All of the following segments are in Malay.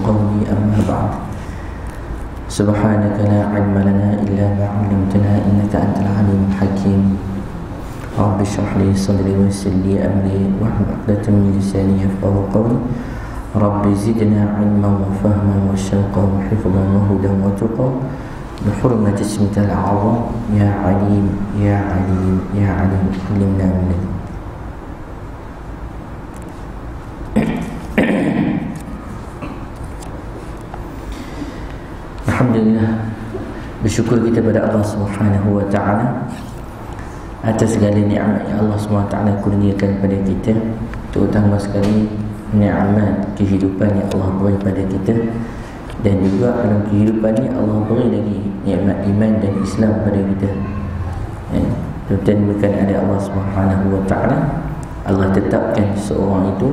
قولي أما بعد سبحانك لا علم لنا إلا ما علمتنا إنك أنت العليم الحكيم رب اشرح لي صدري ويسر لي أمري واحلل عقدة من لساني يفقهوا قولي رب زدنا علما وفهما وشوقا وحفظا وهدى وتقى بحرمة اسمك الأعظم يا عليم يا عليم يا عليم علمنا من لدنك. Alhamdulillah, bersyukur kita pada Allah Subhanahu wa taala atas segala nikmat yang Allah Subhanahu wa taala kurniakan kepada kita, terutama sekali nikmat kehidupan yang Allah beri pada kita, dan juga dalam kehidupan ni Allah beri lagi nikmat iman dan Islam pada kita. Dan bukan ada Allah Subhanahu wa taala, Allah tetapkan seorang itu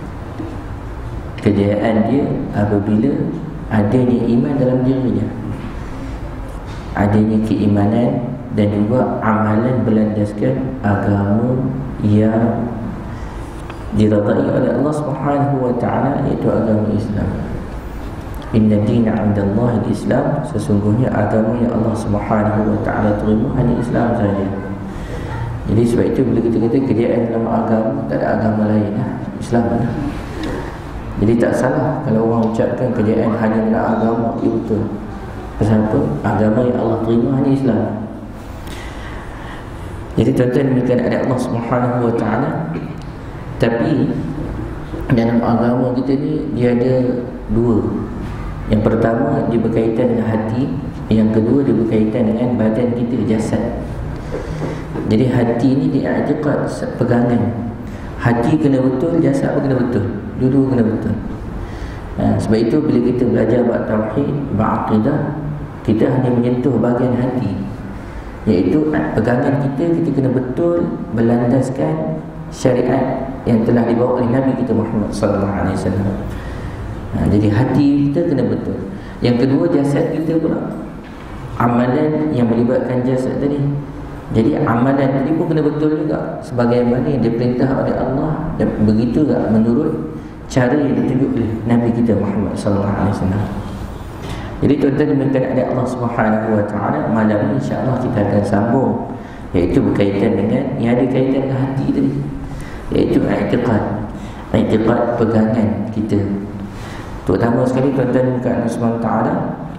kejayaan dia apabila adanya iman dalam dirinya, adanya keimanan dan juga amalan berlandaskan agama yang diridai oleh Allah Subhanahu wa taala, iaitu agama Islam. Inna dina 'indallahi al-Islam, sesungguhnya agama yang Allah Subhanahu wa taala terima hanya Islam saja. Jadi sebab itu bila kita kata kejayaan dalam agama, tak ada agama lain Islam lah. Jadi tak salah kalau orang ucapkan kejayaan hanya dalam agama, ia betul. Pasal apa? Agama yang Allah terima hanya Islam. Jadi tuan-tuan, demikian ada Allah Subhanahu wa taala. Tapi dalam agama kita ni dia ada dua. Yang pertama dia berkaitan dengan hati, yang kedua dia berkaitan dengan badan kita, jasad. Jadi hati ni dia i'tiqad, pegangan. Hati kena betul, jasad pun kena betul, dua-dua kena betul. Sebab itu bila kita belajar bab tauhid, bab akidah, kita hanya menyentuh bahagian hati, iaitu pegangan kita kena betul berlandaskan syariat yang telah dibawa oleh Nabi kita Muhammad sallallahu alaihi wasallam. Jadi hati kita kena betul. Yang kedua, jasad kita pula, amalan yang melibatkan jasad tadi. Jadi amalan tadi pun kena betul juga, sebagaimana yang diperintah oleh Allah, dan begitu juga menurut cara yang ditunjuk oleh Nabi kita Muhammad sallallahu alaihi wasallam. Jadi tuan-tuan demikian ada Allah Subhanahu wa taala, malam ini insya-Allah kita akan sambung, iaitu berkaitan dengan yang ada kaitan dengan hati tadi, iaitu i'tiqad pegangan kita. Terutama sekali tuan-tuan dekat Allah Subhanahu wa taala,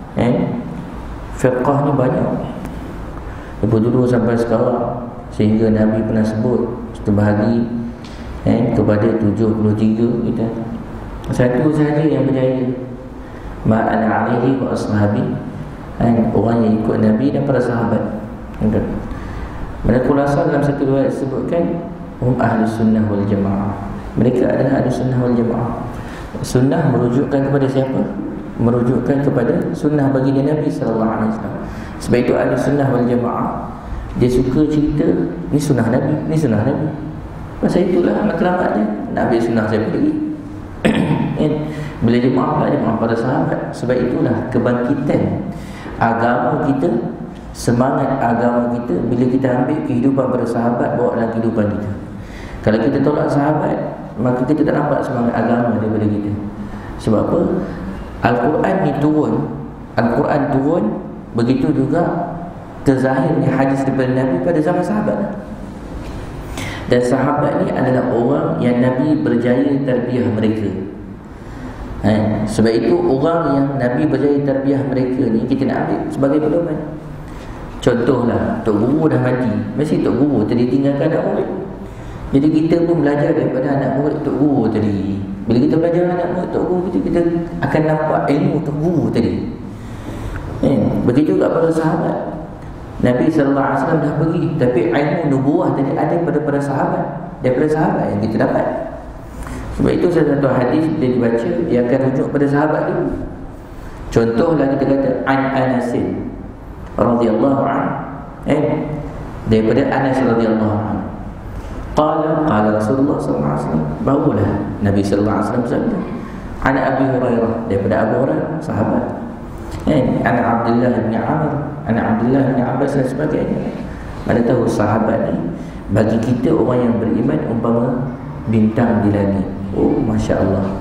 fiqh ni banyak. Daripada dulu sampai sekarang, sehingga Nabi pernah sebut terbahagi kepada 73 kita. Satu sahaja yang berjaya, ma'ana alaihi wa ashabi, orang yang ikut Nabi dan para sahabat. Mereka khulasa dalam satu riwayat disebutkan ahlus sunnah wal jamaah. Mereka adalah ahlus sunnah wal jamaah. Sunnah merujukkan kepada siapa? Merujukkan kepada sunnah baginda Nabi sallallahu alaihi wasallam. Sebab itu ahlus sunnah wal jamaah dia suka cerita ni sunnah Nabi, ni sunnah Nabi. Pasal itulah matlamatnya nak ambil sunnah siapa lagi. Bila jemaah pula jemaah para sahabat. Sebab itulah kebangkitan agama kita, semangat agama kita bila kita ambil kehidupan para sahabat bawa dalam kehidupan kita. Kalau kita tolak sahabat, maka kita tak nampak semangat agama daripada kita. Sebab apa? Al-Quran ni turun, Al-Quran turun, begitu juga terzahirnya hadis daripada Nabi pada zaman sahabat. Dan sahabat ni adalah orang yang Nabi berjaya tarbiyah mereka. Sebab itu orang yang Nabi berjaya tarbiyah mereka ni kita nak ambil sebagai pedoman. Contohlah, Tok Guru dah mati, mesti Tok Guru tadi tinggalkan anak murid. Jadi kita pun belajar daripada anak murid Tok Guru tadi. Bila kita belajar anak murid Tok Guru kita akan nampak ilmu Tok Guru tadi. Begitu juga para sahabat. Nabi sallallahu alaihi wasallam dah pergi, tapi ilmu nubuah tadi ada pada para sahabat, daripada sahabat yang kita dapat. Sebab itu satu hadis dia dibaca, dia akan rujuk pada sahabat dulu. Contohlah kita kata an Anas radhiyallahu anhu, daripada Anas radhiyallahu anhu, qala Rasulullah sallallahu alaihi wasallam, barulah Nabi sallallahu alaihi wasallam bersabda, an Abi Hurairah, daripada Abu Hurairah sahabat, an Abdullah bin Amr, an Abdullah bin Abbas dan sebagainya. Mana tahu sahabat ni bagi kita orang yang beriman umpama bintang di langit. Oh, Masya Allah.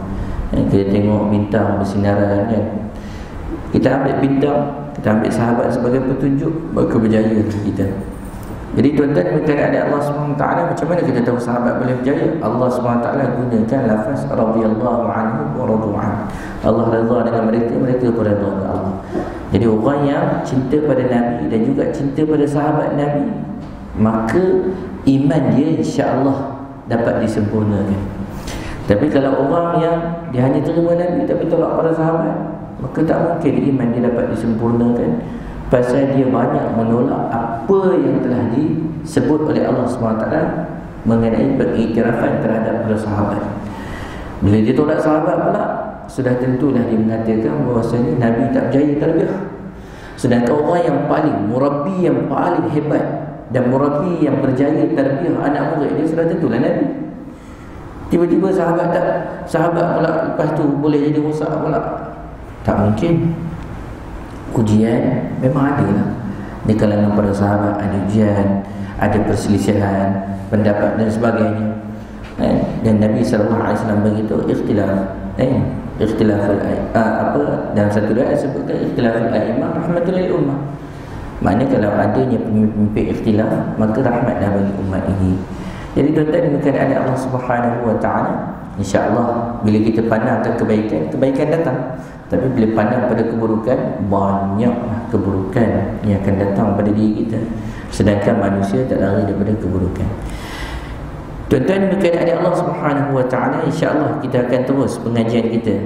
Kita tengok bintang bersinaran kan. Kita ambil bintang, kita ambil sahabat sebagai petunjuk, maka berjaya kita. Jadi tuan-tuan, bukan ada Allah SWT, macam mana kita tahu sahabat boleh berjaya? Allah SWT gunakan lafaz radhiyallahu anhu wa radu'an. Allah redha dengan mereka, mereka pun redha dengan Allah. Jadi orang yang cinta pada Nabi dan juga cinta pada sahabat Nabi, maka iman dia insya-Allah dapat disempurnakan. Tapi kalau orang yang dia hanya terima Nabi tapi tolak pada sahabat, maka tak mungkin iman dia dapat disempurnakan, pasal dia banyak menolak apa yang telah disebut oleh Allah SWT mengenai pengiktirafan terhadap para sahabat. Bila dia tolak sahabat pula, sudah tentulah dia mengatakan bahawasanya Nabi tak berjaya tarbiyah. Sedangkan orang yang paling, murabbi yang paling hebat dan murabbi yang berjaya tarbiyah anak murid dia, sudah tentulah Nabi. Tiba-tiba sahabat pula lepas tu boleh jadi rosak pula. Tak mungkin. Ujian memang ada lah. Di kalangan para sahabat ada ujian, ada perselisihan pendapat dan sebagainya. Dan Nabi SAW begitu ikhtilaf. Ikhtilaful dalam satu riwayat sebutkan ikhtilaful a'immah rahmatul lil ummah. Maknanya kalau adanya pemimpin ikhtilaf, maka rahmatlah bagi umat ini. Jadi tuan-tuan, bukan ada Allah Subhanahu wa taala, insya-Allah bila kita pandangkan kebaikan, kebaikan datang. Tapi bila pandang pada keburukan, banyak keburukan yang akan datang pada diri kita. Sedangkan manusia tak lari daripada keburukan. Tuan-tuan, berkaitan dengan Allah Subhanahu wa taala, insya-Allah kita akan terus pengajian kita.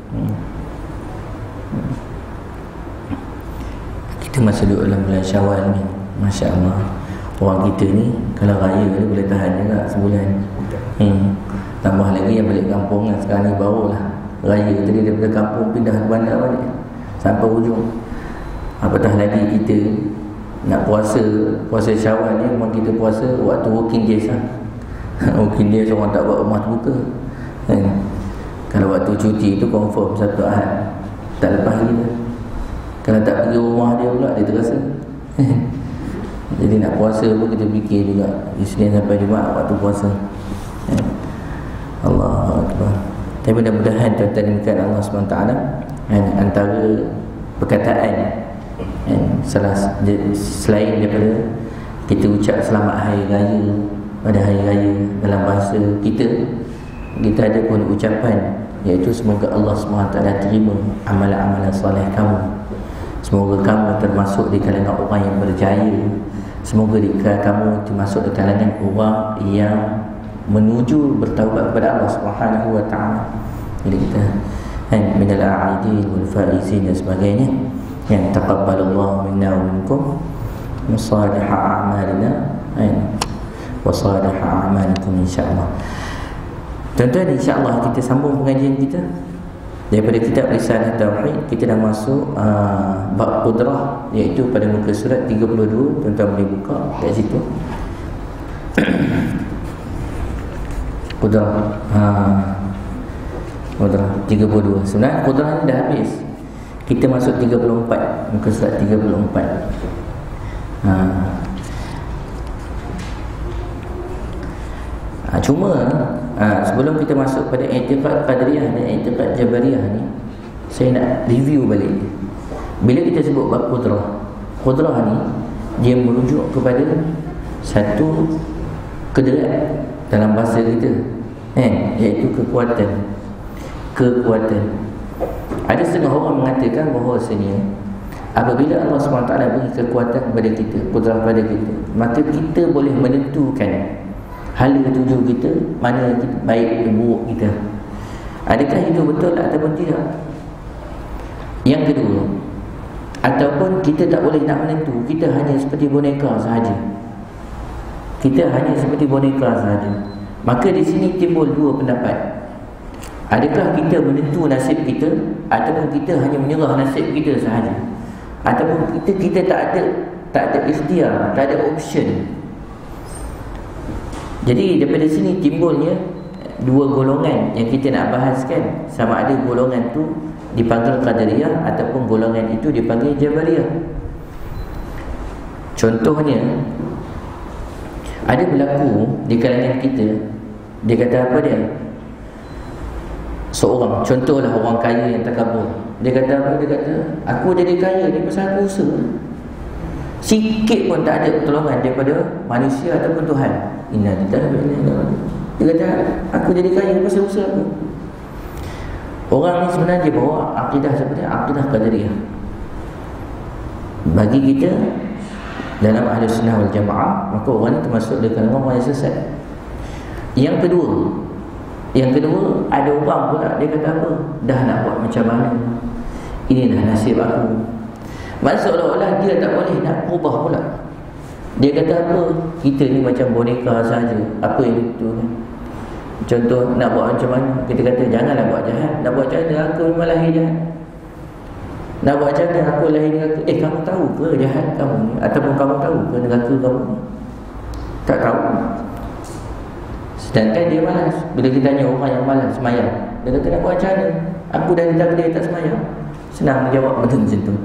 Kita masih duduk dalam bulan Syawal ni. Masya-Allah. Orang kita ni kalau raya dia boleh tahan juga sebulan. Tambah lagi yang balik kampung kan, sekarang ni barulah raya tadi daripada kampung pindah ke bandar balik sampai ujung. Apatah lagi kita nak puasa Syawal ni, memang kita puasa waktu working days lah. Working days orang tak buat rumah terbuka kan. Kalau waktu cuti tu confirm Sabtu Ahad tak lepas kita. Kalau tak pergi rumah dia pula, dia terasa. Jadi nak puasa pun kita fikir juga Isnin sampai Jumaat waktu puasa. Allahu Akbar. Tapi mudah-mudahan tuan-tuan dekat Allah SWT, antara perkataan selain daripada kita ucap selamat hari raya pada hari raya dalam bahasa kita ada pun ucapan, iaitu semoga Allah SWT terima amalan-amalan soleh kamu. Semoga kamu termasuk di kalangan orang yang berjaya. Semoga kamu termasuk di kalangan orang yang menuju bertaubat kepada Allah Subhanahu wa taala. Jadi kita minal a'idin wal faizin dan sebagainya, yang taqabbalallahu minna wa minkum masalih a'malina wa salih a'malikum insyaallah. Tuan-tuan, insyaallah kita sambung pengajian kita daripada kitab Risalah Tauhid. Kita dah masuk bab qudrah, iaitu pada muka surat 32. Tuan-tuan boleh buka kat situ. Qudrah Qudrah 32. Sebenarnya qudrah ni dah habis. Kita masuk 34, muka surat 34. Cuma sebelum kita masuk pada i'tiqad Qadariyah dan i'tiqad Jabariyah ni, saya nak review balik. Bila kita sebut bab qudrah ni, dia merujuk kepada satu kederet dalam bahasa kita, iaitu kekuatan. Ada setengah orang mengatakan bahawasanya apabila Allah SWT beri kekuatan kepada kita, qudrah kepada kita, maka kita boleh menentukan hala tuju kita, mana baik dan buruk kita. Adakah itu betul ataupun tidak? Yang kedua, ataupun kita tak boleh nak menentu, kita hanya seperti boneka sahaja. Maka di sini timbul dua pendapat. Adakah kita menentu nasib kita, ataupun kita hanya menyerah nasib kita sahaja, ataupun kita tak ada ikhtiar, tak ada option. Jadi daripada sini timbulnya dua golongan yang kita nak bahaskan, sama ada golongan tu dipanggil Qadariyah ataupun golongan itu dipanggil Jabariyah. Contohnya, ada berlaku di kalangan kita, dia kata apa dia? Seorang, contohlah orang kaya yang takabur. Dia kata apa? Dia kata, aku jadi kaya ni pasal aku usaha. Sikit pun tak ada pertolongan daripada manusia ataupun Tuhan. Inna lillahi wa inna ilaihi raji'un. Dia kata, aku jadi kaya pasal usaha aku. Orang ni sebenarnya dia bawa akidah seperti akidah Qadariyah. Bagi kita dalam Ahli Sunnah wal Jamaah, maka orang ni termasuk dalam orang yang sesat. Yang kedua, ada orang pula dia kata apa? Dah nak buat macam mana? Inilah nasib aku. Maksud-olah dia tak boleh nak ubah pula. Dia kata apa? Kita ni macam boneka saja. Apa yang itu? Contoh nak buat macam mana? Kita kata janganlah buat jahat. Nak buat macam mana? Aku memang lahir jahat. Nak buat macam mana? Aku lahir neraka. Kamu tahu ke jahat kamu ni? Ataupun kamu tahu ke neraka kamu ni? Tak tahu. Sedangkan dia malas. Bila kita tanya orang yang malas semayang, dia kata nak buat macam mana? Aku dah ditakdir tak semayang. Senang jawab betul macam tu.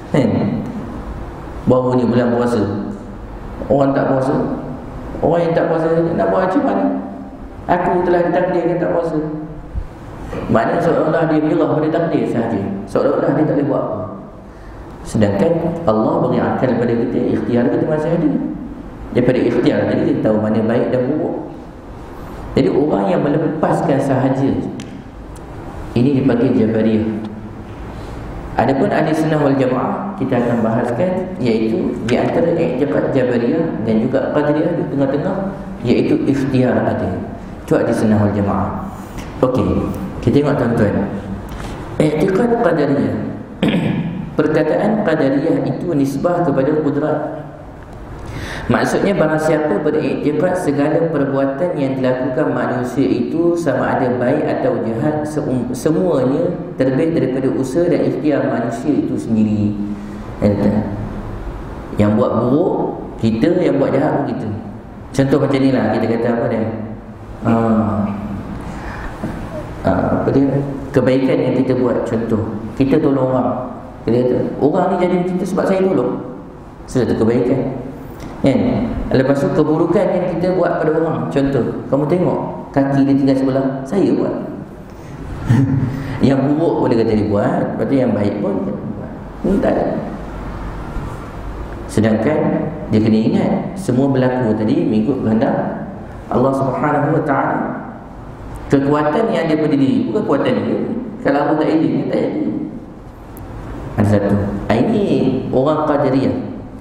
Baru ni bulan puasa, orang tak puasa, orang yang tak puasa nak buat macam mana? Aku telah ditakdirkan tak puasa. Maknanya seolah-olah dia mirah pada takdir sahaja, seolah-olah dia tak boleh buat apa. Sedangkan Allah beri akal pada kita, ikhtiar kita masih ada. Daripada ikhtiar tadi kita tahu mana baik dan buruk. Jadi orang yang melepaskan sahaja, ini dipanggil Jabariyah. Adapun Ahli Sunnah wal Jamaah kita akan bahaskan, iaitu di antara i'tiqad Jabariyah dan juga Qadariyah di tengah-tengah, iaitu ikhtiar ada. Itu Ahli Sunnah wal Jamaah. Okey, kita tengok tuan-tuan. I'tiqad Qadariyah. Perkataan Qadariyah itu nisbah kepada qudrat. Maksudnya barang siapa beriktikad segala perbuatan yang dilakukan manusia itu sama ada baik atau jahat, semuanya terbit daripada usaha dan ikhtiar manusia itu sendiri. Yang buat buruk kita, yang buat jahat pun kita. Contoh macam ni lah, kita kata apa dia? Apa dia? Kebaikan yang kita buat. Contoh, kita tolong orang. Kita kata, orang ni jadi macam tu sebab saya tolong. Sudah tu kebaikan. Lepas tu keburukan yang kita buat pada orang. Contoh, kamu tengok kaki dia tinggal sebelah, saya buat. Yang buruk pun dia kata dia buat, lepas tu yang baik pun dia buat. Tak ada. Sedangkan dia kena ingat, semua berlaku tadi mengikut kehendak Allah Subhanahu wa ta'ala. Kekuatan yang ada pada diri bukan kekuatan dia. Kalau Allah tak izin, dia tak jadi. Ada satu. Ini orang Qadariyah.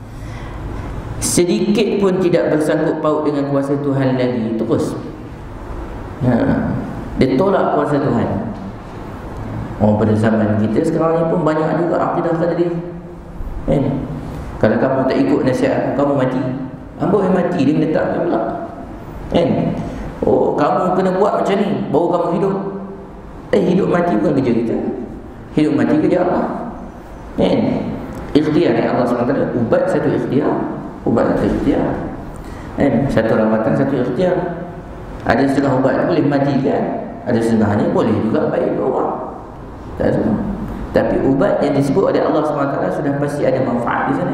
Sedikit pun tidak bersangkut paut dengan kuasa Tuhan lagi. Terus dia tolak kuasa Tuhan. Orang pada zaman kita sekarang ni pun banyak juga akidah Qadariyah. Kalau kamu tak ikut nasihat aku, kamu mati. Amboi mati, dia letak dia pula. Oh, kamu kena buat macam ni baru kamu hidup. Hidup mati bukan kerja kita. Hidup mati kerja Allah. Ikhtiar Allah SWT. Ubat satu ikhtiar, ubat satu ikhtiar. Satu rawatan, satu ikhtiar. Ada setengah ubat boleh matikan, ada setengahnya boleh juga baik orang. Tak semua. Tapi ubat yang disebut oleh Allah SWT sudah pasti ada manfaat di sana.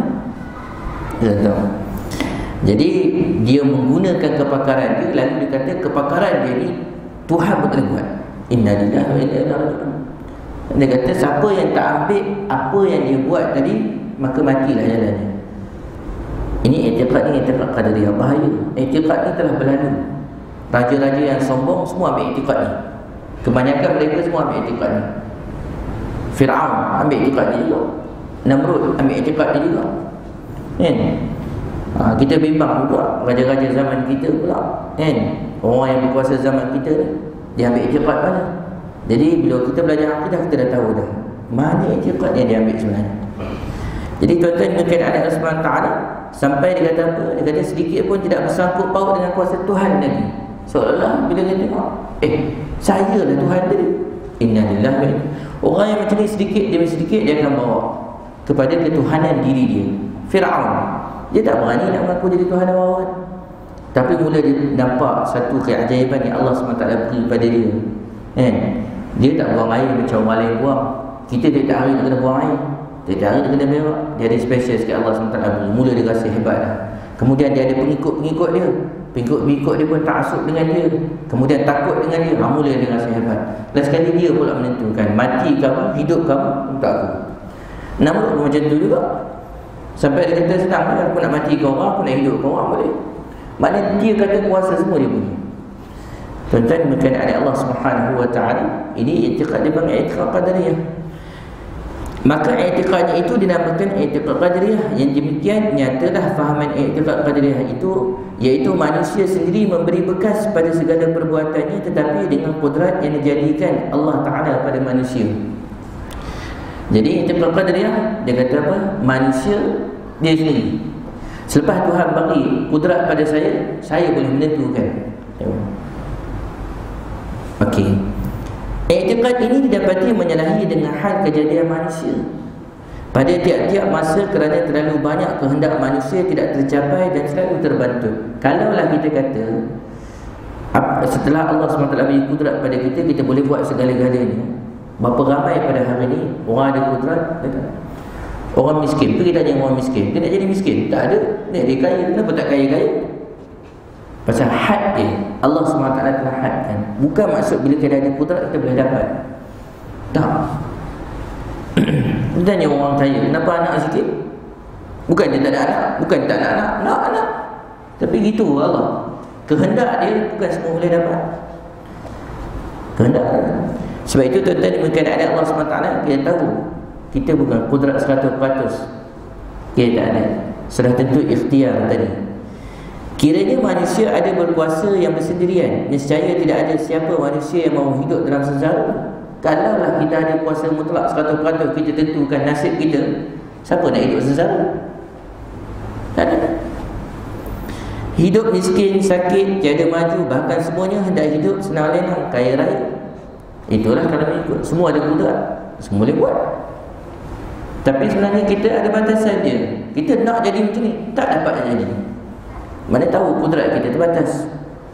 Jadi dia menggunakan kepakaran dia, lalu dia kata kepakaran dia ni Tuhan pun boleh buat. Inna lillahi wa inna ilaihi raji'un. Dia kata siapa yang tak ambil apa yang dia buat tadi, maka matilah jalannya. Ini i'tiqad ni, i'tiqad Qadariyah. Bahaya. I'tiqad ni telah berlalu. Raja-raja yang sombong semua ambil i'tiqad ni. Kebanyakan mereka semua ambil i'tiqad ni. Fir'aun ambil i'tiqad ni juga. Namrud ambil i'tiqad ni juga. Kita bimbang juga raja-raja zaman kita pula. Orang yang berkuasa zaman kita ni, dia ambil i'tiqad mana? Jadi bila kita belajar akidah, kita dah tahu dah mana i'tiqad yang dia ambil sebenarnya. Jadi tuan-tuan dengan Allah SWT sampai dia kata apa? Dia kata sedikit pun tidak bersangkut paut dengan kuasa Tuhan lagi. Seolah-olah bila dia tengok, saya lah Tuhan tadi. Inna lillahi wa inna. Orang yang macam ni sedikit demi sedikit dia akan bawa kepada ketuhanan diri dia. Fir'aun, dia tak berani nak mengaku jadi Tuhan awal. Tapi mula dia nampak satu keajaiban yang Allah SWT beri pada dia. Dia tak buang air macam orang lain buang. Kita tiap hari nak kena buang air, tiap hari nak kena berak. Dia ada special sikit Allah SWT beri. Mula dia rasa hebat dah. Kemudian dia ada pengikut-pengikut dia. pengikut-pengikut dia pun ta'assub dengan dia, kemudian takut dengan dia, mula dia rasa hebat. Last sekali dia pula menentukan, mati kamu, hidup kamu untuk aku. Namrud pun macam tu juga. Sampai dia kata senang, aku nak mati kau orang, aku nak hidup kau orang, boleh. Maknanya dia kata kuasa semua dia punya. Tuan-tuan bukan ada Allah Subhanahu wa ta'ala. Ini i'tiqad dia panggil i'tiqad qadariyah. Maka i'tiqadnya itu dinamakan i'tiqad qadariyah. Yang demikian nyatalah fahaman i'tiqad qadariyah itu, iaitu manusia sendiri memberi bekas pada segala perbuatannya, tetapi dengan kudrat yang dijadikan Allah Ta'ala pada manusia. Jadi i'tiqad qadariyah, dia kata apa? Manusia dia sendiri. Selepas Tuhan bagi kudrat pada saya boleh menentukan. Okey. I'tiqad ini didapati menyalahi dengan hal kejadian manusia pada tiap-tiap masa kerana terlalu banyak kehendak manusia tidak tercapai dan selalu terbantut. Kalaulah kita kata setelah Allah SWT bagi kudrat pada kita, kita boleh buat segala-galanya. Berapa ramai pada hari ini orang ada kudrat, orang miskin, pergi tanya orang miskin, dia nak jadi miskin? Tak ada. Dia kaya, kenapa tak kaya-kaya? Pasal had dia, Allah SWT telah hadkan. Bukan maksud bila kita ada kudrat kita boleh dapat. Tak. Dia tanya orang kaya, kenapa anak sikit? Bukan dia tak ada anak, bukan tak nak anak, nak anak. Tapi gitu Allah, kehendak dia bukan semua boleh dapat. Kehendak dia. Sebab itu tuan-tuan, mungkin ada Allah SWT, kita tahu kita bukan kudrat 100%. Kita tak ada. Sudah tentu ikhtiar tadi. Kiranya manusia ada berkuasa yang bersendirian, nescaya tidak ada siapa manusia yang mahu hidup dalam sengsara. Kalaulah kita ada kuasa mutlak 100%, kita tentukan nasib kita, siapa nak hidup sengsara? Tak ada. Hidup miskin, sakit, tiada maju, bahkan semuanya hendak hidup senang lenang, kaya raya. Itulah kalau mengikut. Semua ada kudrat, semua boleh buat. Tapi sebenarnya kita ada batasan dia. Kita nak jadi macam ni, tak dapat nak jadi. Mana tahu kudrat kita terbatas.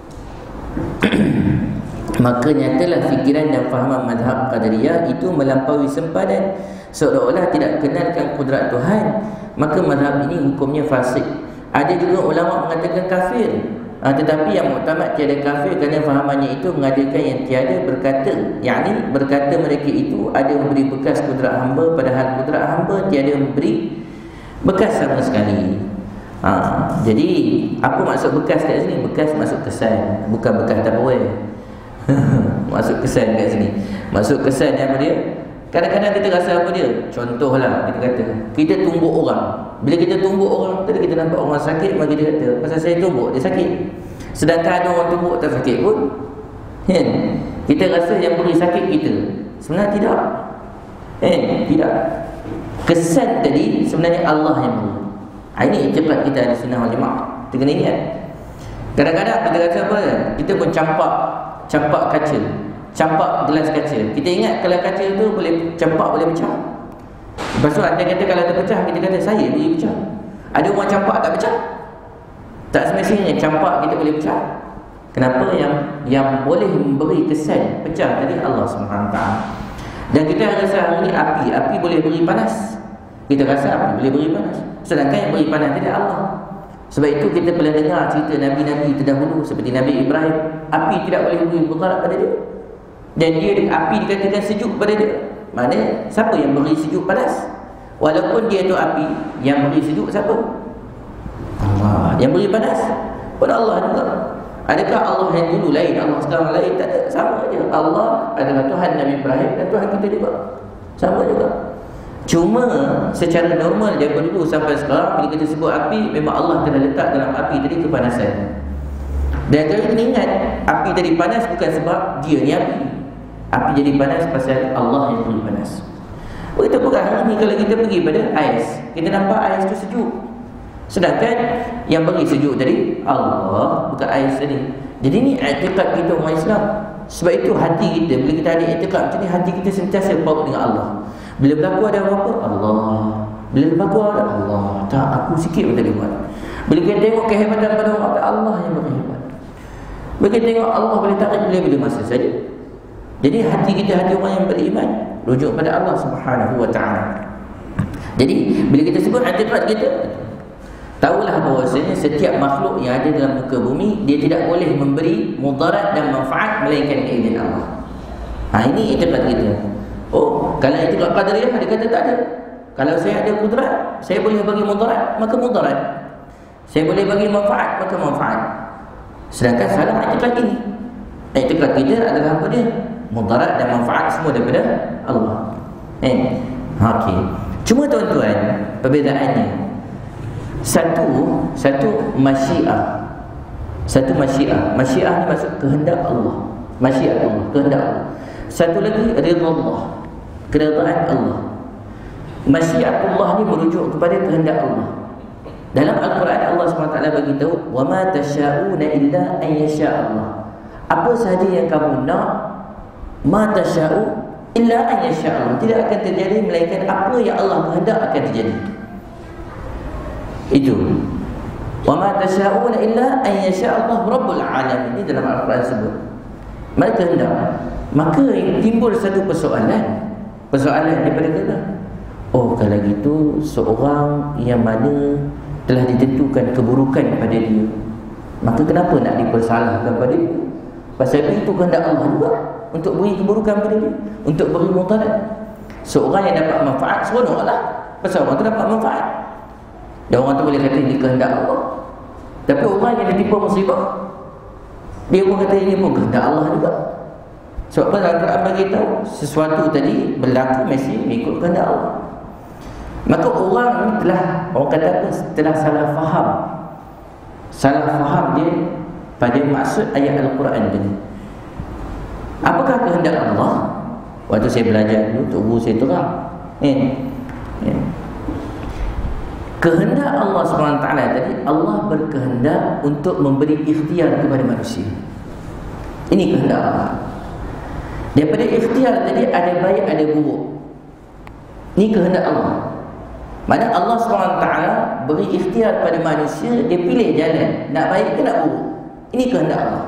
Maka nyatalah fikiran dan fahaman mazhab Qadariyah itu melampaui sempadan, seolah-olah tidak kenalkan kudrat Tuhan. Maka mazhab ini hukumnya fasik. Ada juga ulama mengatakan kafir, tetapi yang muktamad tiada kafir kerana fahamannya itu mengadakan yang tiada berkata, yakni berkata mereka itu ada memberi bekas kudrat hamba, padahal kudrat hamba tiada memberi bekas sama sekali. Jadi apa maksud bekas kat sini? Bekas maksud kesan, bukan bekas Tupperware. Maksud kesan kat sini. Maksud kesan apa dia? Kadang-kadang kita rasa apa dia? Contohlah kita kata, kita tumbuk orang. Bila kita tumbuk orang, tadi kita nampak orang sakit, maka dia kata, pasal saya tumbuk dia sakit. Sedangkan ada orang tumbuk tak sakit pun, kan? Kita rasa yang beri sakit kita. Sebenarnya tidak. Tidak. Kesan tadi sebenarnya Allah yang beri. Ini i'tiqad kita Ahli Sunnah wal Jamaah. Kita kena ingat. Kadang-kadang kita kata apa? Kita pun campak kaca, campak gelas kaca. Kita ingat kalau kaca tu boleh campak, boleh pecah. Lepas tu anda kata kalau terpecah, kita kata saya boleh pecah. Ada orang campak tak pecah? Tak semestinya campak kita boleh pecah. Kenapa? Yang boleh memberi kesan pecah tadi Allah SWT. Dan kita rasa hari ini api boleh beri panas. Kita rasa api boleh beri panas, sedangkan yang beri panas tidak Allah. Sebab itu kita pernah dengar cerita Nabi-Nabi terdahulu, seperti Nabi Ibrahim, api tidak boleh beri mudarat pada dia. Dan api dikatakan sejuk pada dia. Mana siapa yang beri sejuk panas? Walaupun dia tu api, yang beri sejuk siapa? Allah. Yang beri panas pun Allah juga. Adakah Allah yang dulu lain, Allah sekarang lain? Tak ada, sama je. Allah adalah Tuhan Nabi Ibrahim dan Tuhan kita juga, sama juga. Cuma secara normal daripada dulu sampai sekarang, bila kita sebut api, memang Allah telah letak dalam api tadi kepanasan. Dan kalau kita ingat, api tadi panas bukan sebab dia ni api. Api jadi panas pasal Allah yang beri panas. Begitu pula hari ni kalau kita pergi pada ais, kita nampak ais tu sejuk. Sedangkan yang beri sejuk tadi Allah, bukan ais tadi. Jadi ni i'tiqad kita orang Islam. Sebab itu hati kita, bila kita ada i'tiqad macam ni, hati kita sentiasa paut dengan Allah. Bila berlaku ada apa-apa, Allah. Bila berlaku ada Allah. Tak, aku sikit pun tak boleh buat. Bila kita tengok kehebatan pada orang, Allah yang berhebat. Bila kita tengok Allah boleh tarik bila masa saja. Jadi hati kita, hati orang yang beriman, rujuk pada Allah Subhanahu wa ta'ala. Jadi bila kita sebut i'tiqad kita, Tahulah bahawasanya setiap makhluk yang ada dalam muka bumi, dia tidak boleh memberi mudarat dan manfaat melainkan izin Allah. Ini itiqad kita. Oh, kalau itiqad qadariyah dia kata tak ada. Kalau saya ada kudrat, saya boleh bagi mudarat, maka mudarat. Saya boleh bagi manfaat, maka manfaat. Sedangkan salah itiqad ini. Itiqad kita adalah apa dia? Mudarat dan manfaat semua daripada Allah. Okey. Cuma tuan-tuan, perbezaannya satu masyiah. Satu masyiah. Masyiah ni maksud kehendak Allah. Masyiah Allah, kehendak Allah. Satu lagi ridha Allah, keredaan Allah. Masyiatullah ni merujuk kepada kehendak Allah. Dalam Al-Quran Allah SWT beritahu, wa ma tasha'una illa an yasha' Allah. Apa sahaja yang kamu nak, ma tasha'u illa an yasha' Allah, tidak akan terjadi melainkan apa yang Allah kehendak akan terjadi. Itu wa ma tasha'una illa an yasha' Allah rabbul alamin. Ini dalam Al-Quran sebut mereka hendak. Maka timbul satu persoalan daripada kita. Oh, kalau gitu seorang yang mana telah ditentukan keburukan pada dia, maka kenapa nak dipersalahkan pada dia? Pasal itu kehendak Allah juga untuk beri keburukan pada dia, untuk beri mudarat. Seorang yang dapat manfaat, seronoklah pasal orang tu dapat manfaat. Dan orang tu boleh kata ini kehendak Allah. Tapi orang yang ditimpa musibah, dia pun kata ini pun kehendak Allah juga. Sebab apa Al-Quran beritahu sesuatu tadi berlaku mesti mengikut kehendak Allah. Maka orang ni orang kata apa, telah salah faham dia pada maksud ayat Al-Quran tadi. Apakah kehendak Allah? Waktu saya belajar dulu, Tok Guru saya terang, kehendak Allah SWT tadi, Allah berkehendak untuk memberi ikhtiar kepada manusia. Ini kehendak Allah. Daripada ikhtiar tadi ada baik ada buruk. Ini kehendak Allah. Mana Allah SWT beri ikhtiar pada manusia, dia pilih jalan nak baik ke nak buruk. Ini kehendak Allah.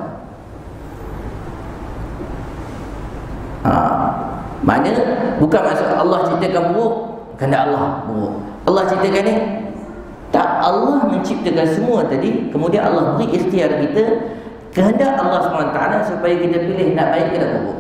Maknanya bukan maksud Allah ciptakan buruk, kehendak Allah buruk. Allah ciptakan ni tak, Allah menciptakan semua tadi, kemudian Allah beri ikhtiar kita, kehendak Allah SWT supaya kita pilih nak baik ke nak buruk.